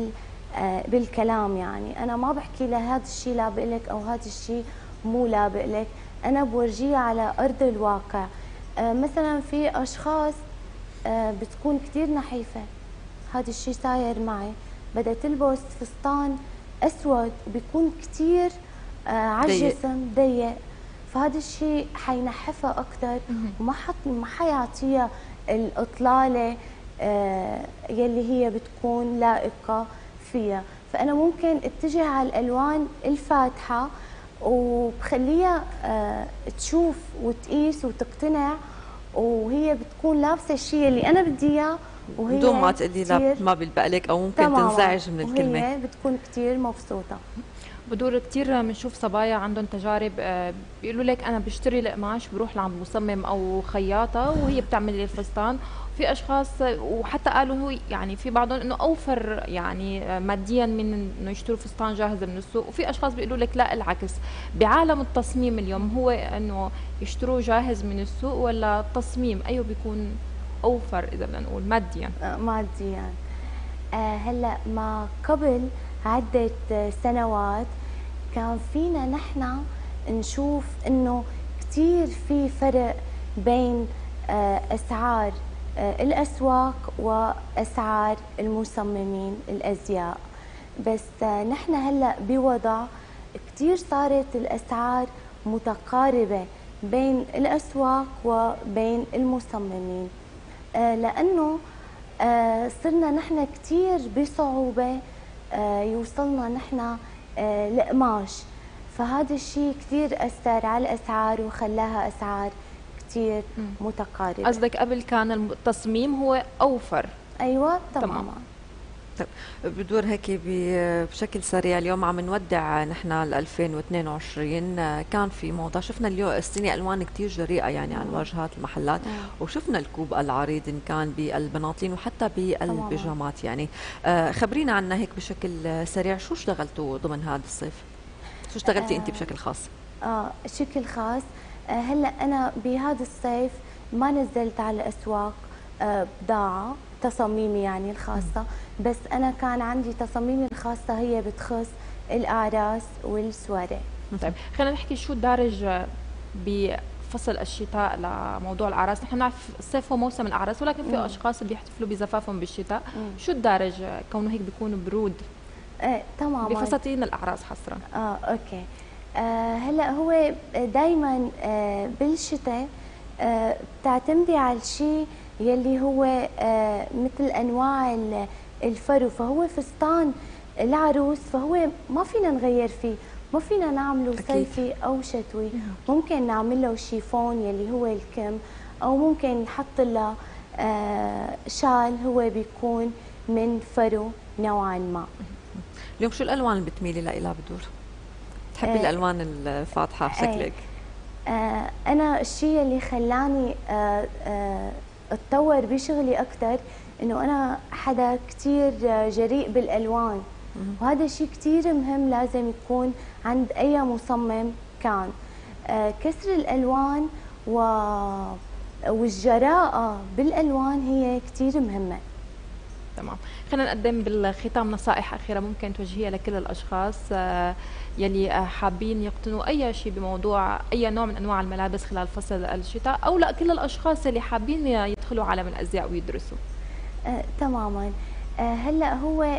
بالكلام. يعني انا ما بحكي لها هذا الشيء لابق لك او هذا الشيء مو لابق لك، انا بورجيها على ارض الواقع. مثلا في اشخاص بتكون كثير نحيفه، هذا الشيء صاير معي، بدها تلبس فستان اسود وبيكون كثير على الجسم ضيق، فهذا الشيء حينحفها اكثر وما حيعطيها الاطلاله يلي هي بتكون لائقه فيها. فانا ممكن اتجه على الالوان الفاتحه وبخليها تشوف وتقيس وتقتنع، وهي بتكون لابسه الشيء اللي انا بدي اياه، وهي بدون ما تقولي لا ما بيلبق لك او ممكن تنزعج من الكلمه، وهي بتكون كثير مبسوطه. بدور كثير بنشوف صبايا عندهم تجارب بيقولوا لك انا بشتري القماش بروح لعند مصمم او خياطه وهي بتعمل لي الفستان. في اشخاص وحتى قالوا هو يعني في بعضهم انه اوفر يعني ماديا من انه يشتروا فستان جاهز من السوق، وفي اشخاص بيقولوا لك لا العكس، بعالم التصميم اليوم هو انه يشتروه جاهز من السوق ولا التصميم ايوه بيكون اوفر اذا بدنا نقول ماديا؟ ماديا. هلا ما قبل عده سنوات كان فينا نحن نشوف انه كثير في فرق بين اسعار الاسواق واسعار المصممين الازياء، بس نحن هلا بوضع كثير صارت الاسعار متقاربه بين الاسواق وبين المصممين، لانه صرنا نحن كثير بصعوبه يوصلنا نحن القماش، فهذا الشيء كثير اثر على الاسعار وخلاها اسعار كثير متقاربه. قصدك قبل كان التصميم هو اوفر؟ ايوه تماما. طيب بدور هيك بشكل سريع، اليوم عم نودع نحن 2022، كان في موضة شفنا اليوم السنة الوان كثير جريئة يعني على واجهات المحلات، وشفنا الكوب العريض ان كان بالبناطلين وحتى بالبيجامات. يعني خبرينا عنها هيك بشكل سريع، شو اشتغلتوا ضمن هذا الصيف؟ شو اشتغلتي انت بشكل خاص؟ بشكل خاص هلا انا بهذا الصيف ما نزلت على الاسواق بضاعة تصاميمي يعني الخاصة، بس أنا كان عندي تصاميمي الخاصة هي بتخص الأعراس والسواري. طيب خلينا نحكي شو دارج بفصل الشتاء لموضوع الأعراس. نحن نعرف الصيف هو موسم الأعراس، ولكن في أشخاص بيحتفلوا بزفافهم بالشتاء، شو الدارج كونه هيك بيكون برود تماما بفساتين الأعراس حصرا؟ أوكي. هلا هو دائما بالشتاء بتعتمدي على الشيء يلي هو مثل انواع الفرو، فهو فستان العروس فهو ما فينا نغير فيه، ما فينا نعمله صيفي او شتوي، ممكن نعمل له شيفون يلي هو الكم، او ممكن نحط له شال هو بيكون من فرو نوعا ما. اليوم شو الالوان اللي بتميلي لها بدور؟ بتحبي الالوان الفاتحه بشكلك؟ انا الشيء اللي خلاني اتطور بشغلي اكثر انه انا حدا كثير جريء بالالوان، وهذا شيء كثير مهم لازم يكون عند اي مصمم كان. كسر الالوان والجراءه بالالوان هي كثير مهمه. تمام. خلينا نقدم بالختام نصائح اخيره ممكن توجهيها لكل الاشخاص يلي حابين يقتنوا اي شيء بموضوع اي نوع من انواع الملابس خلال فصل الشتاء، او لا كل الاشخاص اللي حابين يدخلوا عالم الازياء ويدرسوا. تماما. هلا هو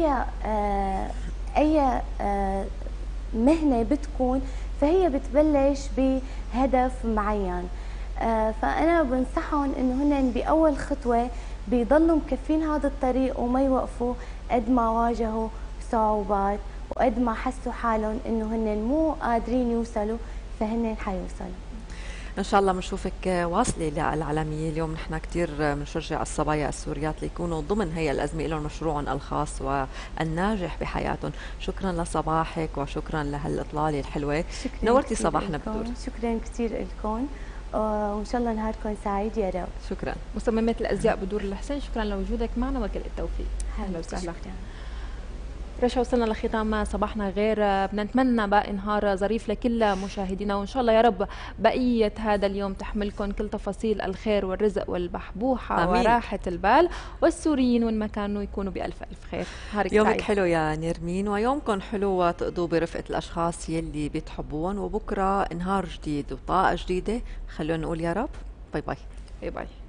اي مهنه بتكون فهي بتبلش بهدف معين، فانا بنصحهم انه هن باول خطوه بيضلوا مكفين هذا الطريق وما يوقفوا قد ما واجهوا صعوبات وقد ما حسوا حالهم انه هن مو قادرين يوصلوا فهن حيوصلوا. ان شاء الله بنشوفك واصله للعالميه. اليوم نحن كثير بنشجع الصبايا السوريات ليكونوا ضمن هي الازمه لهم مشروعهم الخاص والناجح بحياتهم. شكرا لصباحك وشكرا لهالاطلاله الحلوه، نورتي صباحنا بدور. شكرا كثير لكم وان شاء الله نهاركم سعيد يا رب. شكرا. مصممه الازياء بدور الحسين، شكرا لوجودك معنا وكل التوفيق. اهلا وسهلا. رشا وصلنا لختام صباحنا غير، بدنا نتمنى باقي نهار ظريف لكل مشاهدينا، وإن شاء الله يا رب بقية هذا اليوم تحملكم كل تفاصيل الخير والرزق والبحبوحة آمين. وراحة البال، والسوريين وين ما كانوا يكونوا بألف ألف خير. نهارك يومك سعيد. حلو يا نرمين، ويومكم حلو وتقضوا برفقة الأشخاص يلي بتحبوهم، وبكرة نهار جديد وطاقة جديدة. خلونا نقول يا رب باي باي. باي باي.